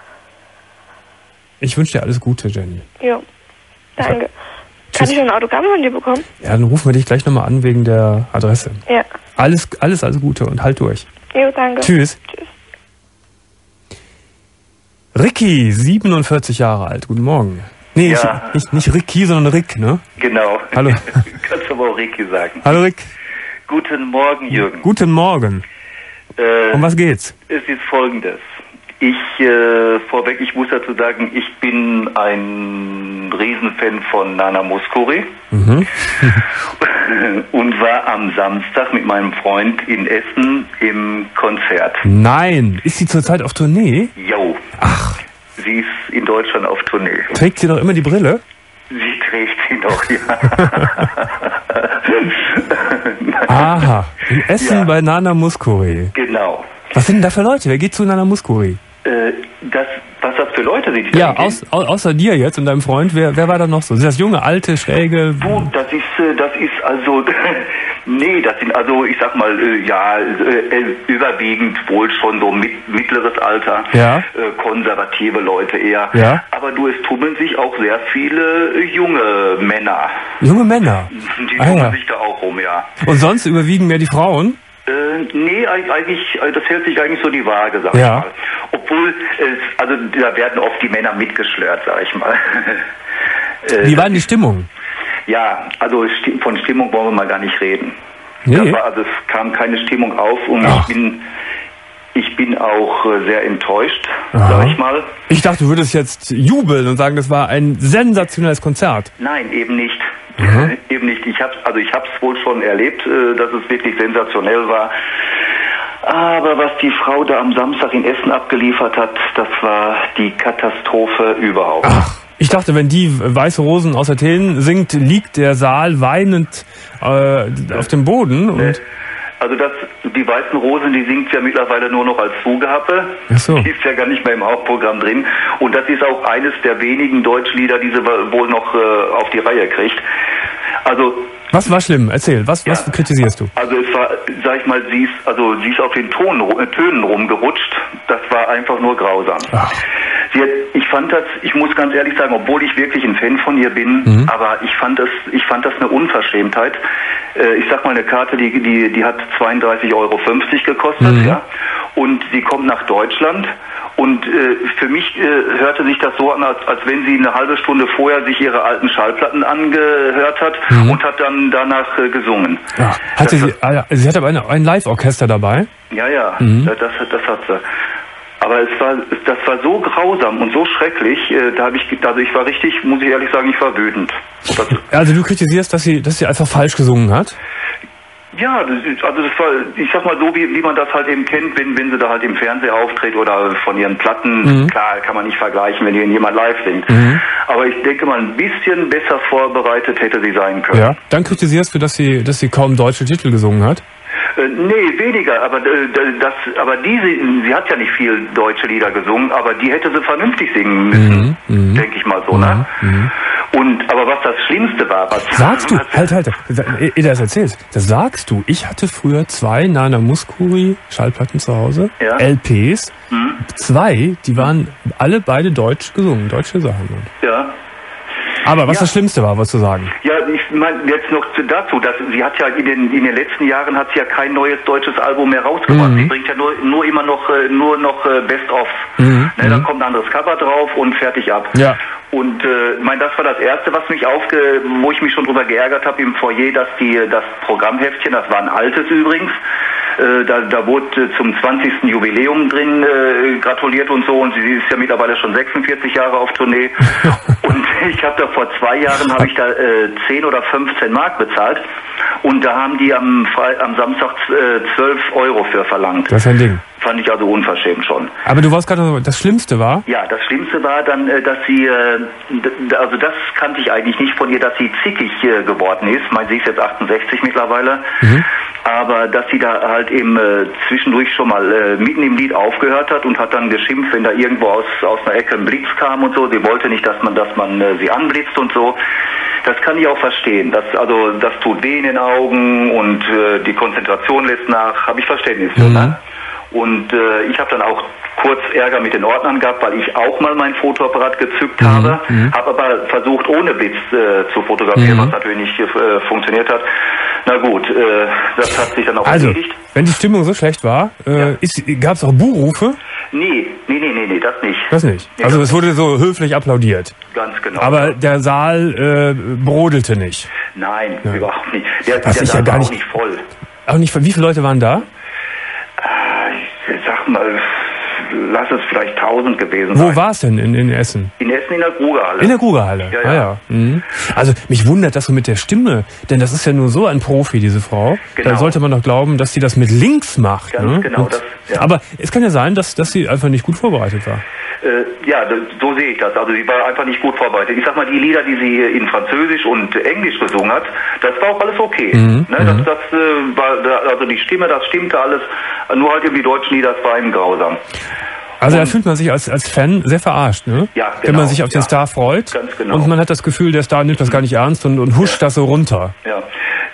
Ich wünsche dir alles Gute, Jenny. Jo, danke. Kann ich ein Autogramm von dir bekommen? Ja, dann rufen wir dich gleich nochmal an wegen der Adresse. Ja. Alles Gute und halt durch. Jo, danke. Tschüss. Ricky, 47 Jahre alt. Guten Morgen. Nee, ja. nicht Ricky, sondern Rick, ne? Genau. Hallo. Kannst du aber auch Ricky sagen. Hallo Rick. Guten Morgen, Jürgen. Guten Morgen. Um was geht's? Es ist Folgendes. Ich muss dazu sagen, ich bin ein Riesenfan von Nana Mouskouri und war am Samstag mit meinem Freund in Essen im Konzert. Nein, ist sie zurzeit auf Tournee? Jo. Ach. Sie ist in Deutschland auf Tournee. Trägt sie doch immer die Brille? Sie trägt sie noch, ja. Aha, in Essen bei Nana Mouskouri. Genau. Was sind denn da für Leute? Wer geht zu Nana Mouskouri? Was das für Leute sind? Ja, außer dir jetzt und deinem Freund, wer war da noch so? Sind das junge, alte, schräge? Du, das ist also, nee, das sind also, ich sag mal, überwiegend wohl schon so mittleres Alter, ja. Konservative Leute eher. Ja. Aber es tummeln sich auch sehr viele junge Männer. Junge Männer? Die tummeln sich da auch rum, ja. Und sonst überwiegen mehr die Frauen? Nee, eigentlich, das hält sich eigentlich so die Waage, sag ich mal. Obwohl, da werden oft die Männer mitgeschlört, sag ich mal. Wie war denn die Stimmung? Ja, also von Stimmung wollen wir mal gar nicht reden. Nee. Es kam keine Stimmung auf und ich bin auch sehr enttäuscht, sag ich mal. Ich dachte, du würdest jetzt jubeln und sagen, das war ein sensationelles Konzert. Nein, eben nicht. Eben nicht. Ich hab's wohl schon erlebt, dass es wirklich sensationell war. Aber was die Frau da am Samstag in Essen abgeliefert hat, das war die Katastrophe überhaupt. Ach, ich dachte, wenn die Weiße Rosen aus Athen singt, liegt der Saal weinend auf dem Boden. Und also die Weißen Rosen, die singt ja mittlerweile nur noch als Zugabe. Ach so. Die ist ja gar nicht mehr im Hauptprogramm drin. Und das ist auch eines der wenigen Deutschlieder, die sie wohl noch auf die Reihe kriegt. Also was war schlimm? Erzähl, was kritisierst du? Also es war, sag ich mal, sie ist auf den Tönen rumgerutscht. Das war einfach nur grausam. Ach. Ich muss ganz ehrlich sagen, obwohl ich wirklich ein Fan von ihr bin, aber ich fand das eine Unverschämtheit. Ich sag mal, eine Karte, die hat 32,50 Euro gekostet, ja. Und sie kommt nach Deutschland. Und für mich hörte sich das so an, als wenn sie eine halbe Stunde vorher sich ihre alten Schallplatten angehört hat und hat dann danach gesungen. Ja. Sie hat aber ein Live-Orchester dabei? Ja, das hat sie. Aber das war so grausam und so schrecklich, ich war richtig, muss ich ehrlich sagen, ich war wütend. Also du kritisierst, dass sie einfach falsch gesungen hat? Ja, das war, ich sag mal so, wie man das halt eben kennt, wenn sie da halt im Fernsehen auftritt oder von ihren Platten, klar, kann man nicht vergleichen, wenn jemand live singt. Aber ich denke mal, ein bisschen besser vorbereitet hätte sie sein können. Ja, dann kritisierst du, dass sie kaum deutsche Titel gesungen hat? Nee, weniger, aber sie hat ja nicht viel deutsche Lieder gesungen, aber die hätte sie vernünftig singen müssen, denke ich mal so, ne? Aber was das Schlimmste war, Sagst du, halt, ehe du das erzählst, das sagst du, ich hatte früher 2 Nana Mouskouri Schallplatten zu Hause, LPs, 2, die waren beide deutsch gesungen, deutsche Sachen. Ja. Aber was das Schlimmste war, was zu sagen? Ja, ich meine jetzt noch dazu, dass sie hat ja in den letzten Jahren hat sie ja kein neues deutsches Album mehr rausgebracht. Sie bringt ja nur immer noch Best-of. Da kommt ein anderes Cover drauf und fertig ab. Ja. Und das war das Erste, wo ich mich schon drüber geärgert habe im Foyer, dass das Programmheftchen, das war ein altes übrigens, da wurde zum 20. Jubiläum drin gratuliert und so, und sie ist ja mittlerweile schon 46 Jahre auf Tournee. Und ich habe da vor 2 Jahren 10 oder 15 Mark bezahlt, und da haben die am Samstag 12 Euro für verlangt. Das ist ein Ding. Fand ich also unverschämt schon. Aber du warst gerade, das Schlimmste war? Ja, das Schlimmste war dann, dass sie, also das kannte ich eigentlich nicht von ihr, dass sie zickig geworden ist. Ich meine, sie ist jetzt 68 mittlerweile. Aber dass sie da halt eben zwischendurch schon mal mitten im Lied aufgehört hat und hat dann geschimpft, wenn da irgendwo aus einer Ecke ein Blitz kam und so. Sie wollte nicht, dass man sie anblitzt und so. Das kann ich auch verstehen. Das tut weh in den Augen und die Konzentration lässt nach. Habe ich Verständnis für, ne? Und ich habe dann auch kurz Ärger mit den Ordnern gehabt, weil ich auch mal mein Fotoapparat gezückt habe, habe aber versucht, ohne Blitz zu fotografieren, was natürlich nicht funktioniert hat. Na gut, das hat sich dann auch erledigt. Wenn die Stimmung so schlecht war, gab es auch Buhrufe? Nee, das nicht. Das nicht? Ja, also es wurde so höflich applaudiert? Ganz genau. Aber der Saal brodelte nicht? Nein, überhaupt nicht. Der Saal war gar auch nicht voll. Auch nicht voll. Wie viele Leute waren da? lass es vielleicht 1000 gewesen sein. Wo war es denn in Essen? In Essen in der Grugerhalle. In der Grugerhalle? Ja, ja. Ja. Mhm. Also mich wundert das so mit der Stimme, denn das ist ja nur so ein Profi, diese Frau. Genau. Da sollte man doch glauben, dass sie das mit links macht. Ganz ne? genau. Aber es kann ja sein, dass sie einfach nicht gut vorbereitet war. Ja, so sehe ich das. Also sie war einfach nicht gut vorbereitet. Ich sag mal, die Lieder, die sie in Französisch und Englisch gesungen hat, das war auch alles okay. Ne? Das war, also die Stimme, das stimmte alles. Nur halt eben die deutschen Lieder, das war eben grausam. Also da fühlt man sich als Fan sehr verarscht, ne? Ja, genau. Wenn man sich auf den Star freut. Ganz genau. Und man hat das Gefühl, der Star nimmt das gar nicht ernst und huscht das so runter. Ja.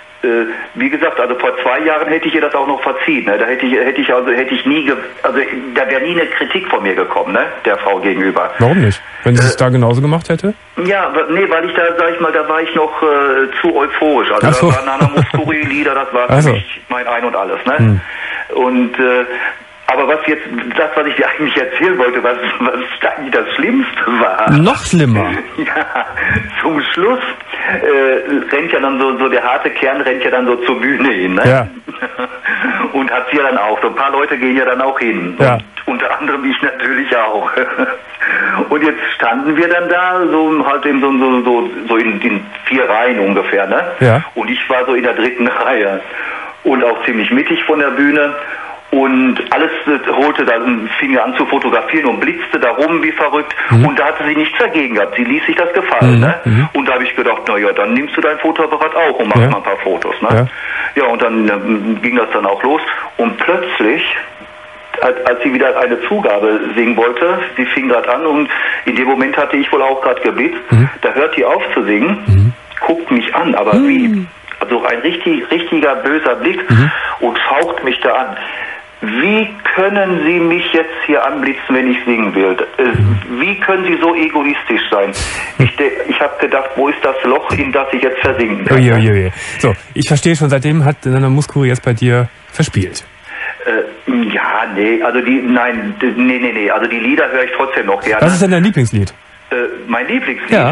Wie gesagt, also vor 2 Jahren hätte ich ihr das auch noch verziehen. Ne? Da hätte ich nie, da wäre nie eine Kritik von mir gekommen, ne? Der Frau gegenüber. Warum nicht? Wenn sie es da genauso gemacht hätte? Ja, nee, weil ich da, sag ich mal, da war ich noch zu euphorisch. Also da waren Nana Mouskouri Lieder, das war für mich mein Ein und Alles, ne? Und aber was ich dir eigentlich erzählen wollte, was eigentlich das Schlimmste war. Noch schlimmer. Ja, zum Schluss rennt ja dann so der harte Kern rennt ja dann so zur Bühne hin, ne? Ja. Und hat sie ja dann auch. So ein paar Leute gehen ja dann auch hin. Ja. Und unter anderem ich natürlich auch. Und jetzt standen wir dann da, so halt in so in 4 Reihen ungefähr, ne? Ja. Und ich war so in der 3. Reihe. Und auch ziemlich mittig von der Bühne. Und alles fing an zu fotografieren und blitzte da rum wie verrückt. Und da hatte sie nichts dagegen gehabt. Sie ließ sich das gefallen. Ne? Und da habe ich gedacht, naja, dann nimmst du dein Fotoapparat auch und machst mal ein paar Fotos. Ne? Ja, und dann ging das dann auch los. Und plötzlich, als sie wieder eine Zugabe singen wollte, sie fing gerade an und in dem Moment hatte ich wohl auch gerade geblitzt, da hört die auf zu singen, guckt mich an, aber wie? Also ein richtiger böser Blick und faucht mich da an. Wie können Sie mich jetzt hier anblitzen, wenn ich singen will? Wie können Sie so egoistisch sein? Ich habe gedacht, wo ist das Loch, in das ich jetzt versinken kann? Oje. So, ich verstehe schon, seitdem hat Nana Mouskouri jetzt bei dir verspielt. Ja, nee, also nee, also die Lieder höre ich trotzdem noch gerne. Was ist denn dein Lieblingslied? Mein Lieblingslied? Ja.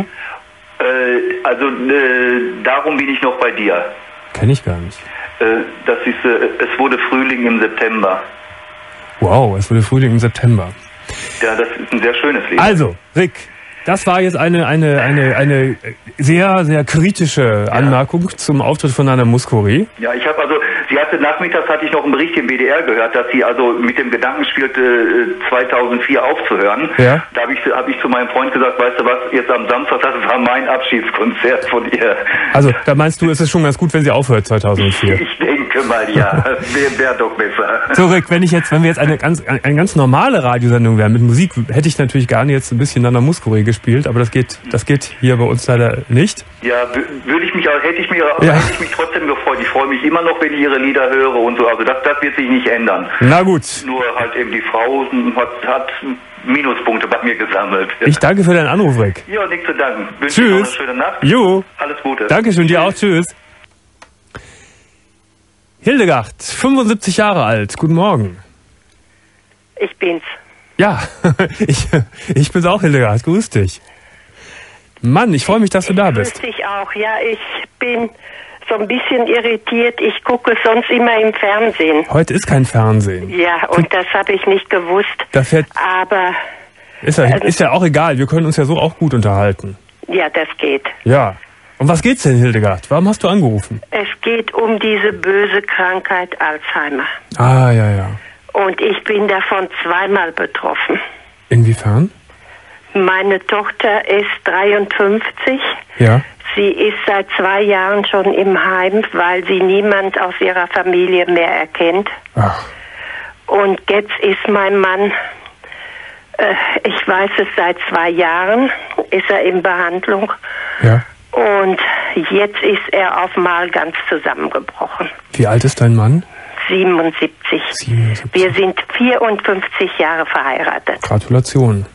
Darum bin ich noch bei dir. Kenn ich gar nicht. Das ist, es wurde Frühling im September. Wow, es wurde Frühling im September. Ja, das ist ein sehr schönes Lied. Also, Rick, das war jetzt eine sehr, sehr kritische Anmerkung zum Auftritt von Nana Mouskouri. Ja, nachmittags hatte ich noch einen Bericht im WDR gehört, dass sie also mit dem Gedanken spielte, 2004 aufzuhören. Ja. Da hab ich zu meinem Freund gesagt, weißt du was, jetzt am Samstag, das war mein Abschiedskonzert von ihr. Also, da meinst du, es ist schon ganz gut, wenn sie aufhört 2004? Ich denke mal, ja. Wäre doch besser. So, Rick, wenn wir jetzt eine ganz normale Radiosendung wären mit Musik, hätte ich natürlich gerne jetzt ein bisschen Nana Mouskouri gespielt, aber das geht hier bei uns leider nicht. Ja, hätte ich mich trotzdem gefreut. Ich freue mich immer noch, wenn ich ihre Lieder höre und so. Also das wird sich nicht ändern. Na gut. Nur halt eben die Frau hat Minuspunkte bei mir gesammelt. Ich danke für deinen Anruf, Rick. Ja, nichts zu danken. Tschüss. Wünsche dir noch eine schöne Nacht. Jo. Alles Gute. Dankeschön, dir auch. Tschüss. Hildegard, 75 Jahre alt. Guten Morgen. Ich bin's. Ja, ich bin's auch, Hildegard. Grüß dich. Mann, ich freue mich, dass du da bist. Grüß dich auch. Ja, ich bin so ein bisschen irritiert. Ich gucke sonst immer im Fernsehen. Heute ist kein Fernsehen. Ja, und das habe ich nicht gewusst. Aber... Ist ja auch egal. Wir können uns ja so auch gut unterhalten. Ja, das geht. Ja. Um was geht's denn, Hildegard? Warum hast du angerufen? Es geht um diese böse Krankheit Alzheimer. Ah, ja. Und ich bin davon 2-mal betroffen. Inwiefern? Meine Tochter ist 53. Ja. Sie ist seit 2 Jahren schon im Heim, weil sie niemand aus ihrer Familie mehr erkennt. Ach. Und jetzt ist mein Mann, ich weiß es seit 2 Jahren, ist er in Behandlung. Ja. Und jetzt ist er auf mal ganz zusammengebrochen. Wie alt ist dein Mann? 77. Wir sind 54 Jahre verheiratet. Gratulation.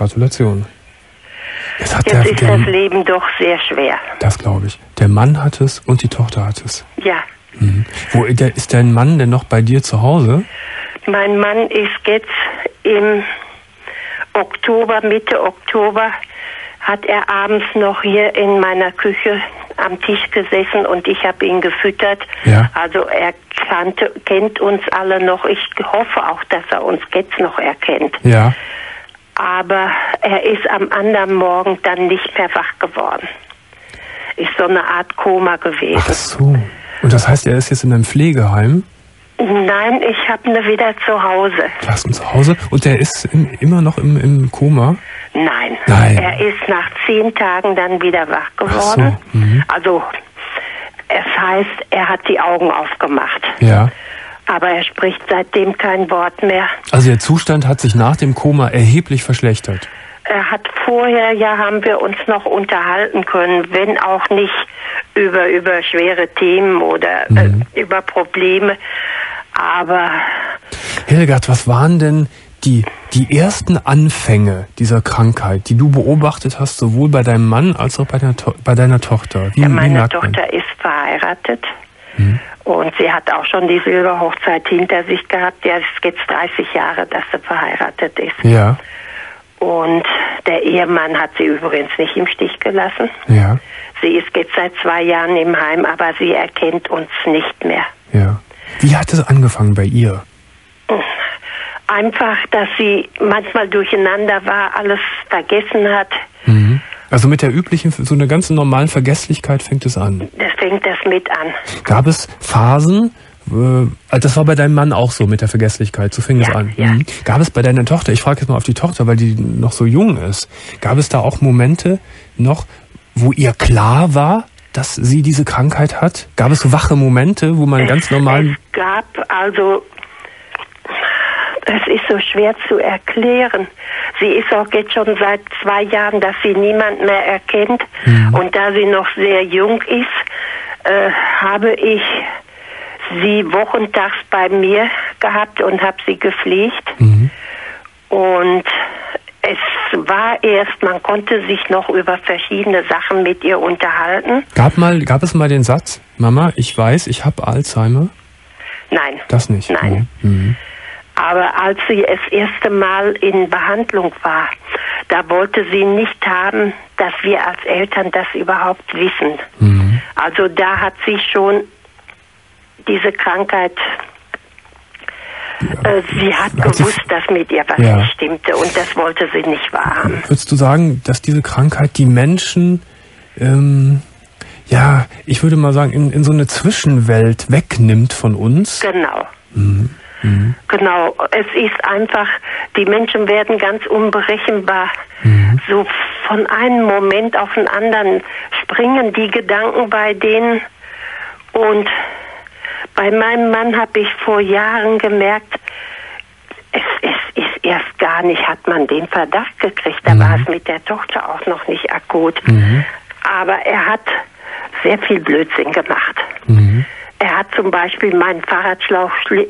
Jetzt ist das Leben doch sehr schwer. Das glaube ich. Der Mann hat es und die Tochter hat es. Ja. Mhm. Wo ist dein Mann denn noch bei dir zu Hause? Mein Mann ist jetzt im Mitte Oktober, hat er abends noch hier in meiner Küche am Tisch gesessen und ich habe ihn gefüttert. Ja. Also er kennt uns alle noch. Ich hoffe auch, dass er uns jetzt noch erkennt. Ja. Aber er ist am anderen Morgen dann nicht mehr wach geworden. Ist so eine Art Koma gewesen. Ach so. Und das heißt, er ist jetzt in einem Pflegeheim? Nein, ich habe ihn wieder zu Hause. Du hast ihn zu Hause? Und der ist immer noch im Koma? Nein. Er ist nach 10 Tagen dann wieder wach geworden. Ach so. Mhm. Also, es heißt, er hat die Augen aufgemacht. Ja. Aber er spricht seitdem kein Wort mehr. Also der Zustand hat sich nach dem Koma erheblich verschlechtert? Er hat vorher, haben wir uns noch unterhalten können, wenn auch nicht über schwere Themen oder über Probleme. Aber Hildegard, was waren denn die ersten Anfänge dieser Krankheit, die du beobachtet hast, sowohl bei deinem Mann als auch bei deiner Tochter? Meine Tochter ist verheiratet und sie hat auch schon die Silberhochzeit hinter sich gehabt. Ja, es ist jetzt 30 Jahre, dass sie verheiratet ist. Ja. Und der Ehemann hat sie übrigens nicht im Stich gelassen. Ja. Sie ist jetzt seit 2 Jahren im Heim, aber sie erkennt uns nicht mehr. Ja. Wie hat es angefangen bei ihr? Einfach, dass sie manchmal durcheinander war, alles vergessen hat. Mhm. Also mit der üblichen, so einer ganz normalen Vergesslichkeit fängt es an. Das fängt das mit an. Gab es Phasen, das war bei deinem Mann auch so mit der Vergesslichkeit, so fing es an. Ja. Mhm. Gab es bei deiner Tochter, ich frage jetzt mal auf die Tochter, weil die noch so jung ist, gab es da auch Momente noch, wo ihr klar war, dass sie diese Krankheit hat? Gab es so wache Momente, wo man ganz normal... Es gab also... Es ist so schwer zu erklären. Sie ist auch jetzt schon seit 2 Jahren, dass sie niemand mehr erkennt. Mhm. Und da sie noch sehr jung ist, habe ich sie wochentags bei mir gehabt und habe sie gepflegt. Mhm. Und es war erst, man konnte sich noch über verschiedene Sachen mit ihr unterhalten. Gab es mal den Satz, Mama, ich weiß, ich habe Alzheimer? Nein. Das nicht? Nein. Mhm. Aber als sie das erste Mal in Behandlung war, da wollte sie nicht haben, dass wir als Eltern das überhaupt wissen. Mhm. Also da hat sie schon diese Krankheit, sie hat gewusst, dass mit ihr was nicht stimmte und das wollte sie nicht wahrhaben. Würdest du sagen, dass diese Krankheit die Menschen, ich würde mal sagen, in so eine Zwischenwelt wegnimmt von uns? Genau. Mhm. Mhm. Genau, es ist einfach, die Menschen werden ganz unberechenbar. Mhm. So von einem Moment auf den anderen springen die Gedanken bei denen. Und bei meinem Mann habe ich vor Jahren gemerkt, es ist erst gar nicht, hat man den Verdacht gekriegt, da war es mit der Tochter auch noch nicht akut. Mhm. Aber er hat sehr viel Blödsinn gemacht. Mhm. Er hat zum Beispiel meinen Fahrradschlauch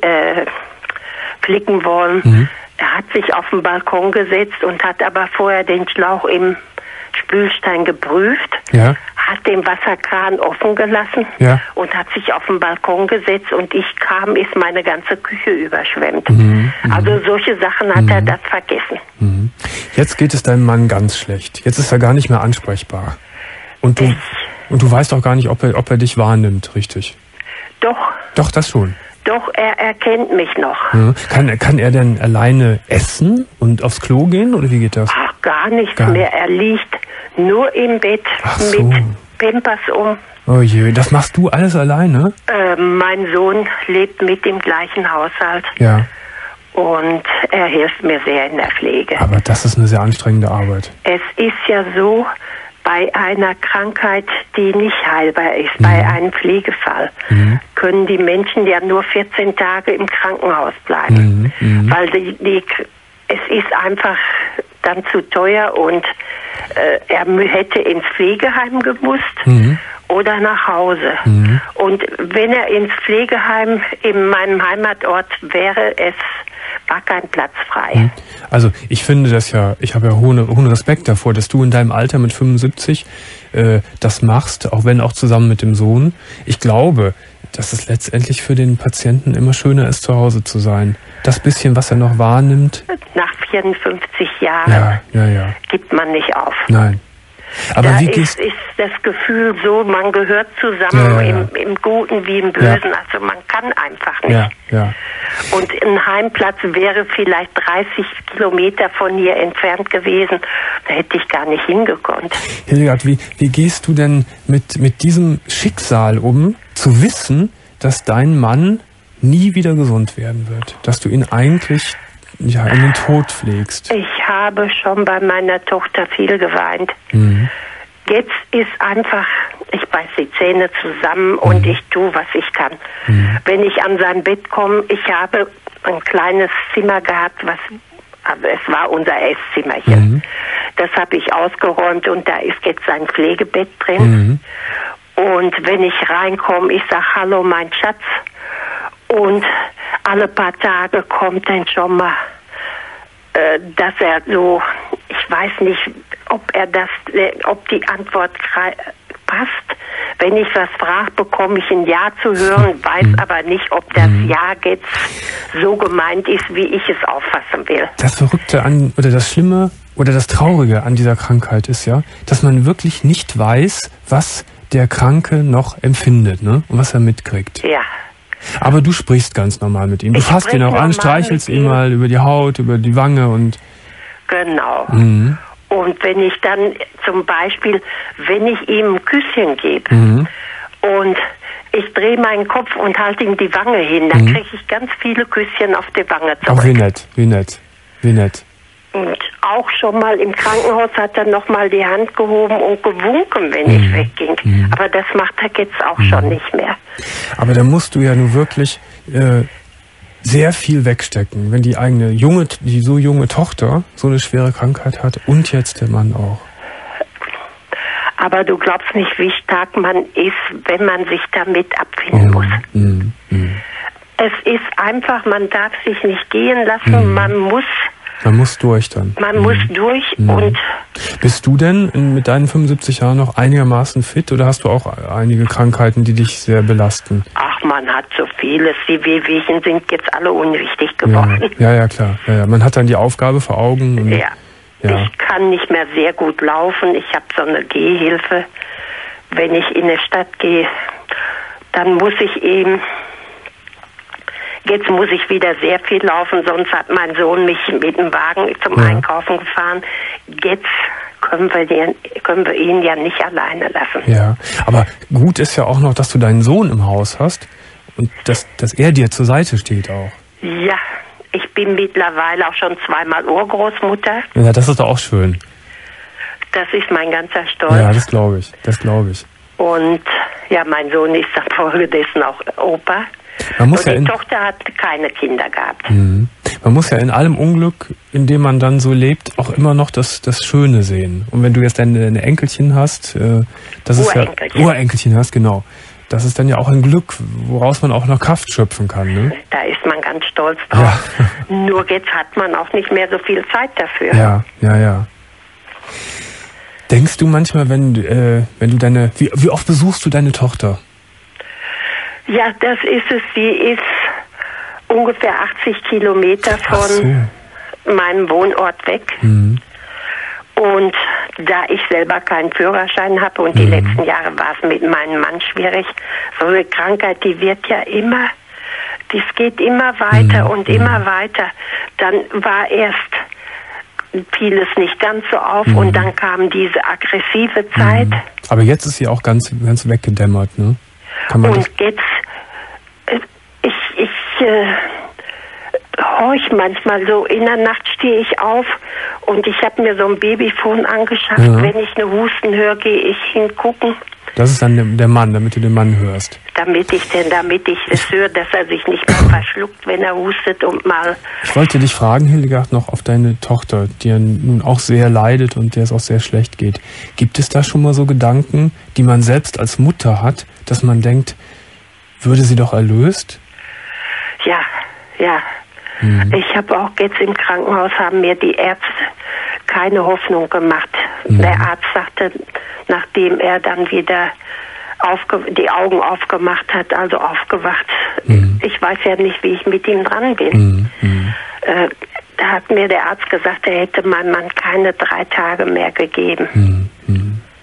flicken wollen. Mhm. Er hat sich auf den Balkon gesetzt und hat aber vorher den Schlauch im Spülstein geprüft, hat den Wasserkran offen gelassen und hat sich auf den Balkon gesetzt und ist meine ganze Küche überschwemmt. Mhm. Also solche Sachen hat er das vergessen. Mhm. Jetzt geht es deinem Mann ganz schlecht. Jetzt ist er gar nicht mehr ansprechbar. Und du weißt auch gar nicht, ob er dich wahrnimmt, richtig? Doch, das schon. Doch, er erkennt mich noch. Ja. Kann er denn alleine essen und aufs Klo gehen, oder wie geht das? Ach, gar nichts mehr. Er liegt nur im Bett mit Pampers um. Oh je, das machst du alles alleine? Mein Sohn lebt mit im gleichen Haushalt. Ja. Und er hilft mir sehr in der Pflege. Aber das ist eine sehr anstrengende Arbeit. Es ist ja so, bei einer Krankheit, die nicht heilbar ist, bei einem Pflegefall, können die Menschen ja nur 14 Tage im Krankenhaus bleiben. Weil es ist einfach dann zu teuer und er hätte ins Pflegeheim gemusst oder nach Hause. Und wenn er ins Pflegeheim in meinem Heimatort wäre, war kein Platz frei. Also ich finde das ich habe ja hohen Respekt davor, dass du in deinem Alter mit 75 das machst, auch wenn auch zusammen mit dem Sohn. Ich glaube, dass es letztendlich für den Patienten immer schöner ist, zu Hause zu sein. Das bisschen, was er noch wahrnimmt. Nach 54 Jahren gibt man nicht auf. Nein. Aber da wie ist das Gefühl so, man gehört zusammen im Guten wie im Bösen. Ja. Also man kann einfach nicht. Ja, ja. Und ein Heimplatz wäre vielleicht 30 Kilometer von hier entfernt gewesen. Da hätte ich gar nicht hingekonnt. Hildegard, wie gehst du denn mit diesem Schicksal um, zu wissen, dass dein Mann nie wieder gesund werden wird? Dass du ihn eigentlich in den Tod pflegst? Ich habe schon bei meiner Tochter viel geweint. Jetzt ist einfach, ich beiß die Zähne zusammen und ich tue, was ich kann. Wenn ich an sein Bett komme, ich habe ein kleines Zimmer gehabt, aber es war unser Esszimmerchen. Das habe ich ausgeräumt und da ist jetzt sein Pflegebett drin. Und wenn ich reinkomme, ich sage, hallo mein Schatz. Und alle paar Tage kommt dann schon mal, dass er so, ich weiß nicht, ob die Antwort passt. Wenn ich was frage, bekomme ich ein Ja zu hören, weiß aber nicht, ob das Ja jetzt so gemeint ist, wie ich es auffassen will. Das Verrückte oder das Schlimme oder das Traurige an dieser Krankheit ist ja, dass man wirklich nicht weiß, was der Kranke noch empfindet, ne? Und was er mitkriegt. Ja. Aber du sprichst ganz normal mit ihm. Du fasst ihn auch an, streichelst ihn mal über die Haut, über die Wange und... Genau. Und wenn ich dann zum Beispiel, wenn ich ihm ein Küsschen gebe und ich drehe meinen Kopf und halte ihm die Wange hin, dann kriege ich ganz viele Küsschen auf die Wange zurück. Ach, wie nett. Und auch schon mal im Krankenhaus hat er nochmal die Hand gehoben und gewunken, wenn ich wegging. Aber das macht er jetzt auch schon nicht mehr. Aber da musst du ja nun wirklich sehr viel wegstecken, wenn die so junge Tochter so eine schwere Krankheit hat und jetzt der Mann auch. Aber du glaubst nicht, wie stark man ist, wenn man sich damit abfinden muss. Es ist einfach, man darf sich nicht gehen lassen, man muss durch dann. Man muss durch und... Bist du denn mit deinen 75 Jahren noch einigermaßen fit oder hast du auch einige Krankheiten, die dich sehr belasten? Ach, man hat so vieles. Die Wehwehchen sind jetzt alle unwichtig geworden. Ja, klar. Ja. Man hat dann die Aufgabe vor Augen. Und, ja. Ich kann nicht mehr sehr gut laufen. Ich habe so eine Gehhilfe. Wenn ich in die Stadt gehe, dann muss ich eben... Jetzt muss ich wieder sehr viel laufen, sonst hat mein Sohn mich mit dem Wagen zum Einkaufen gefahren. Jetzt können wir ihn ja nicht alleine lassen. Ja, aber gut ist ja auch noch, dass du deinen Sohn im Haus hast und dass er dir zur Seite steht auch. Ja, ich bin mittlerweile auch schon 2-mal Urgroßmutter. Ja, das ist doch auch schön. Das ist mein ganzer Stolz. Ja, das glaube ich. Und ja, mein Sohn ist dann folgedessen auch Opa. Die Tochter hat keine Kinder gehabt. Man muss ja in allem Unglück, in dem man dann so lebt, auch immer noch das Schöne sehen. Und wenn du jetzt deine Enkelchen hast, Urenkelchen hast, genau. Das ist dann ja auch ein Glück, woraus man auch noch Kraft schöpfen kann, ne? Da ist man ganz stolz drauf. Ja. Nur jetzt hat man auch nicht mehr so viel Zeit dafür. Ja. Denkst du manchmal, wenn du wie oft besuchst du deine Tochter? Ja, das ist es. Sie ist ungefähr 80 Kilometer von meinem Wohnort weg. Und da ich selber keinen Führerschein habe und die letzten Jahre war es mit meinem Mann schwierig, so eine Krankheit, die wird ja immer, das geht immer weiter und immer weiter. Dann war erst vieles nicht ganz so auf und dann kam diese aggressive Zeit. Aber jetzt ist sie auch ganz weggedämmert, ne? Und jetzt, ich horch manchmal so, in der Nacht stehe ich auf und ich habe mir so ein Babyphone angeschafft. Wenn ich eine Husten höre, gehe ich hingucken. Das ist dann der Mann, damit du den Mann hörst. Damit ich es höre, dass er sich nicht mehr verschluckt, wenn er hustet und mal... Ich wollte dich fragen, Hildegard, noch auf deine Tochter, die ja nun auch sehr leidet und der es auch sehr schlecht geht. Gibt es da schon mal so Gedanken, die man selbst als Mutter hat, dass man denkt, würde sie doch erlöst? Ja. Ich habe auch jetzt im Krankenhaus, haben mir die Ärzte keine Hoffnung gemacht. Der Arzt sagte, nachdem er dann wieder die Augen aufgemacht hat, also aufgewacht, ich weiß ja nicht, wie ich mit ihm dran bin. Da hat mir der Arzt gesagt, er hätte meinem Mann keine 3 Tage mehr gegeben.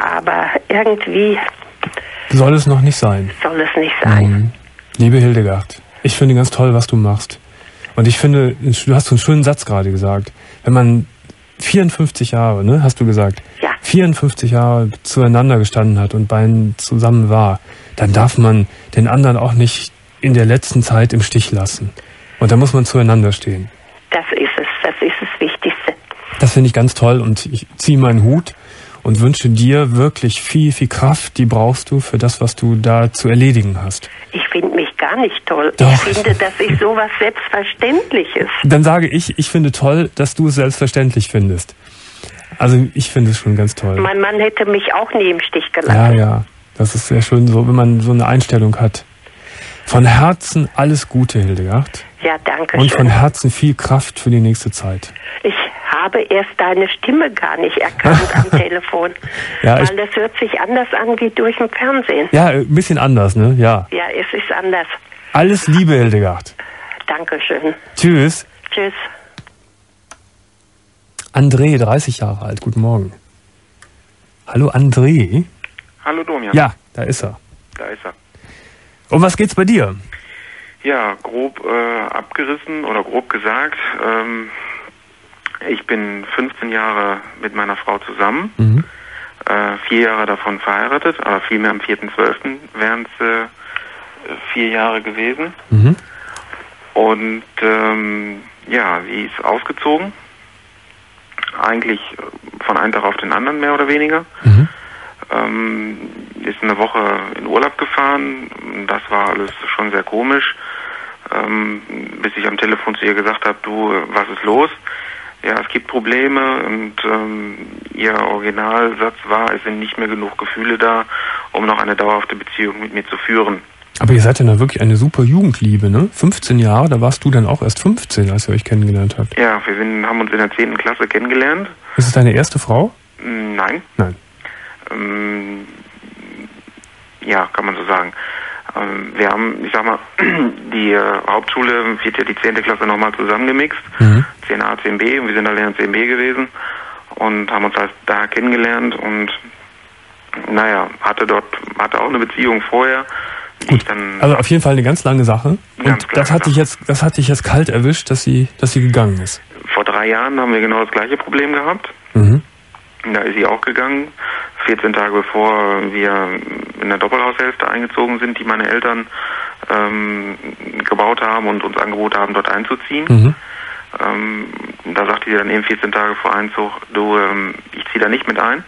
aber irgendwie soll es noch nicht sein. Soll es nicht sein. Liebe Hildegard, ich finde ganz toll, was du machst. Und ich finde, du hast so einen schönen Satz gerade gesagt. Wenn man 54 Jahre, ne, hast du gesagt, 54 Jahre zueinander gestanden hat und beiden zusammen war, dann darf man den anderen auch nicht in der letzten Zeit im Stich lassen. Und da muss man zueinander stehen. Das ist das Wichtigste. Das finde ich ganz toll und ich ziehe meinen Hut und wünsche dir wirklich viel, viel Kraft, die brauchst du für das, was du da zu erledigen hast. Ich finde mich gar nicht toll. Doch. Ich finde, das ist sowas Selbstverständliches. Dann sage ich finde toll, dass du es selbstverständlich findest. Also ich finde es schon ganz toll. Mein Mann hätte mich auch nie im Stich gelassen. Ja, das ist sehr schön, so, wenn man so eine Einstellung hat. Von Herzen alles Gute, Hildegard. Ja, danke Und schön. von Herzen viel Kraft für die nächste Zeit. Ich habe erst deine Stimme gar nicht erkannt am Telefon. Ja, weil das hört sich anders an wie durch den Fernsehen. Ja, ein bisschen anders, ne? Ja. Ja, es ist anders. Alles Liebe, Hildegard. Dankeschön. Tschüss. Tschüss. André, 30 Jahre alt, guten Morgen. Hallo André. Hallo Domian. Ja, da ist er. Da ist er. Um was geht's bei dir? Ja, grob abgerissen oder grob gesagt, ich bin 15 Jahre mit meiner Frau zusammen, 4 Jahre davon verheiratet, aber vielmehr am 4.12. wären es 4 Jahre gewesen. Und ja, sie ist ausgezogen, eigentlich von einem Tag auf den anderen mehr oder weniger. Ist eine Woche in Urlaub gefahren, das war alles schon sehr komisch, bis ich am Telefon zu ihr gesagt habe, du, was ist los? Ja, es gibt Probleme und ihr Originalsatz war, es sind nicht mehr genug Gefühle da, um noch eine dauerhafte Beziehung mit mir zu führen. Aber ihr seid ja wirklich eine super Jugendliebe, ne? 15 Jahre, da warst du dann auch erst 15, als ihr euch kennengelernt habt. Ja, wir haben uns in der 10. Klasse kennengelernt. Ist es deine erste Frau? Nein. Nein. Ja, kann man so sagen. Wir haben, ich sag mal, die Hauptschule wird ja die 10. Klasse nochmal zusammengemixt. 10a, 10b, und wir sind alle in 10b gewesen und haben uns halt da kennengelernt und naja, hatte auch eine Beziehung vorher. Gut, also auf jeden Fall eine ganz lange Sache. Und das hat dich jetzt kalt erwischt, dass sie gegangen ist. Vor 3 Jahren haben wir genau das gleiche Problem gehabt. Da ist sie auch gegangen. 14 Tage bevor wir in der Doppelhaushälfte eingezogen sind, die meine Eltern gebaut haben und uns angeboten haben, dort einzuziehen. Da sagte sie dann eben 14 Tage vor Einzug, du, ich ziehe da nicht mit ein.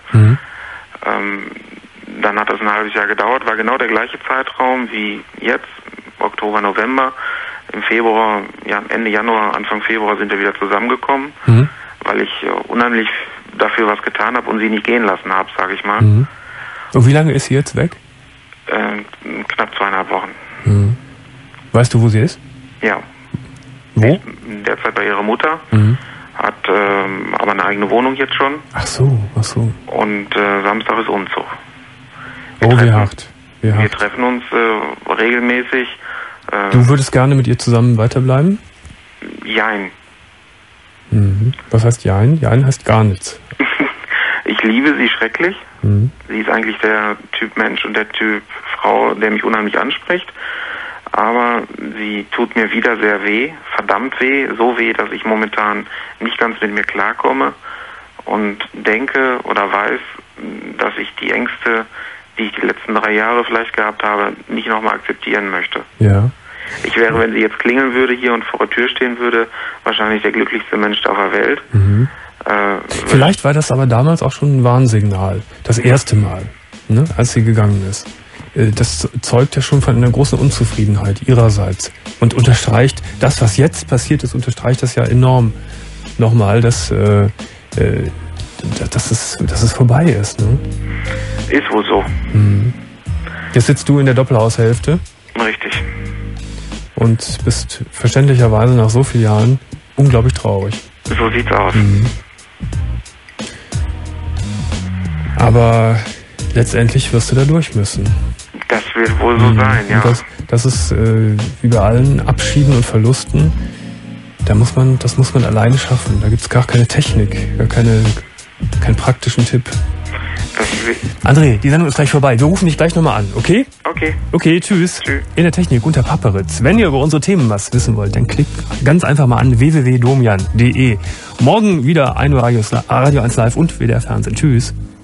Dann hat das ein halbes Jahr gedauert, war genau der gleiche Zeitraum wie jetzt, Oktober, November. Im Februar, ja Ende Januar, Anfang Februar sind wir wieder zusammengekommen, weil ich unheimlich dafür was getan habe und sie nicht gehen lassen habe, sage ich mal. Und wie lange ist sie jetzt weg? Knapp 2,5 Wochen. Weißt du, wo sie ist? Ja. Wo? Derzeit bei ihrer Mutter. Hat aber eine eigene Wohnung jetzt schon. Ach so. Und Samstag ist Umzug. Wie hart. Wir treffen uns regelmäßig. Du würdest gerne mit ihr zusammen weiterbleiben? Jein. Was heißt Jein? Jein heißt gar nichts. Ich liebe sie schrecklich. Sie ist eigentlich der Typ Mensch und der Typ Frau, der mich unheimlich anspricht. Aber sie tut mir wieder sehr weh, verdammt weh, so weh, dass ich momentan nicht ganz mit mir klarkomme und denke oder weiß, dass ich die Ängste, die ich die letzten 3 Jahre vielleicht gehabt habe, nicht nochmal akzeptieren möchte. Ja. Ich wäre, wenn sie jetzt klingeln würde hier und vor der Tür stehen würde, wahrscheinlich der glücklichste Mensch auf der Welt. Vielleicht war das aber damals auch schon ein Warnsignal. Das erste Mal, ne, als sie gegangen ist. Das zeugt ja schon von einer großen Unzufriedenheit ihrerseits. Und unterstreicht, das, was jetzt passiert ist, unterstreicht das ja enorm nochmal, dass es vorbei ist. Ne? Ist wohl so. Jetzt sitzt du in der Doppelhaushälfte. Richtig. Und bist verständlicherweise nach so vielen Jahren unglaublich traurig. So sieht's aus. Aber letztendlich wirst du da durch müssen. Das wird wohl so sein, ja. Und das ist wie bei allen Abschieden und Verlusten, das muss man alleine schaffen. Da gibt's gar keine Technik, keinen praktischen Tipp. Das André, die Sendung ist gleich vorbei. Wir rufen dich gleich nochmal an, okay? Okay. Okay, tschüss. In der Technik unter Paperitz. Wenn ihr über unsere Themen was wissen wollt, dann klickt ganz einfach mal an www.domian.de. Morgen wieder 1 Uhr Radio 1 Live und WDR Fernsehen. Tschüss.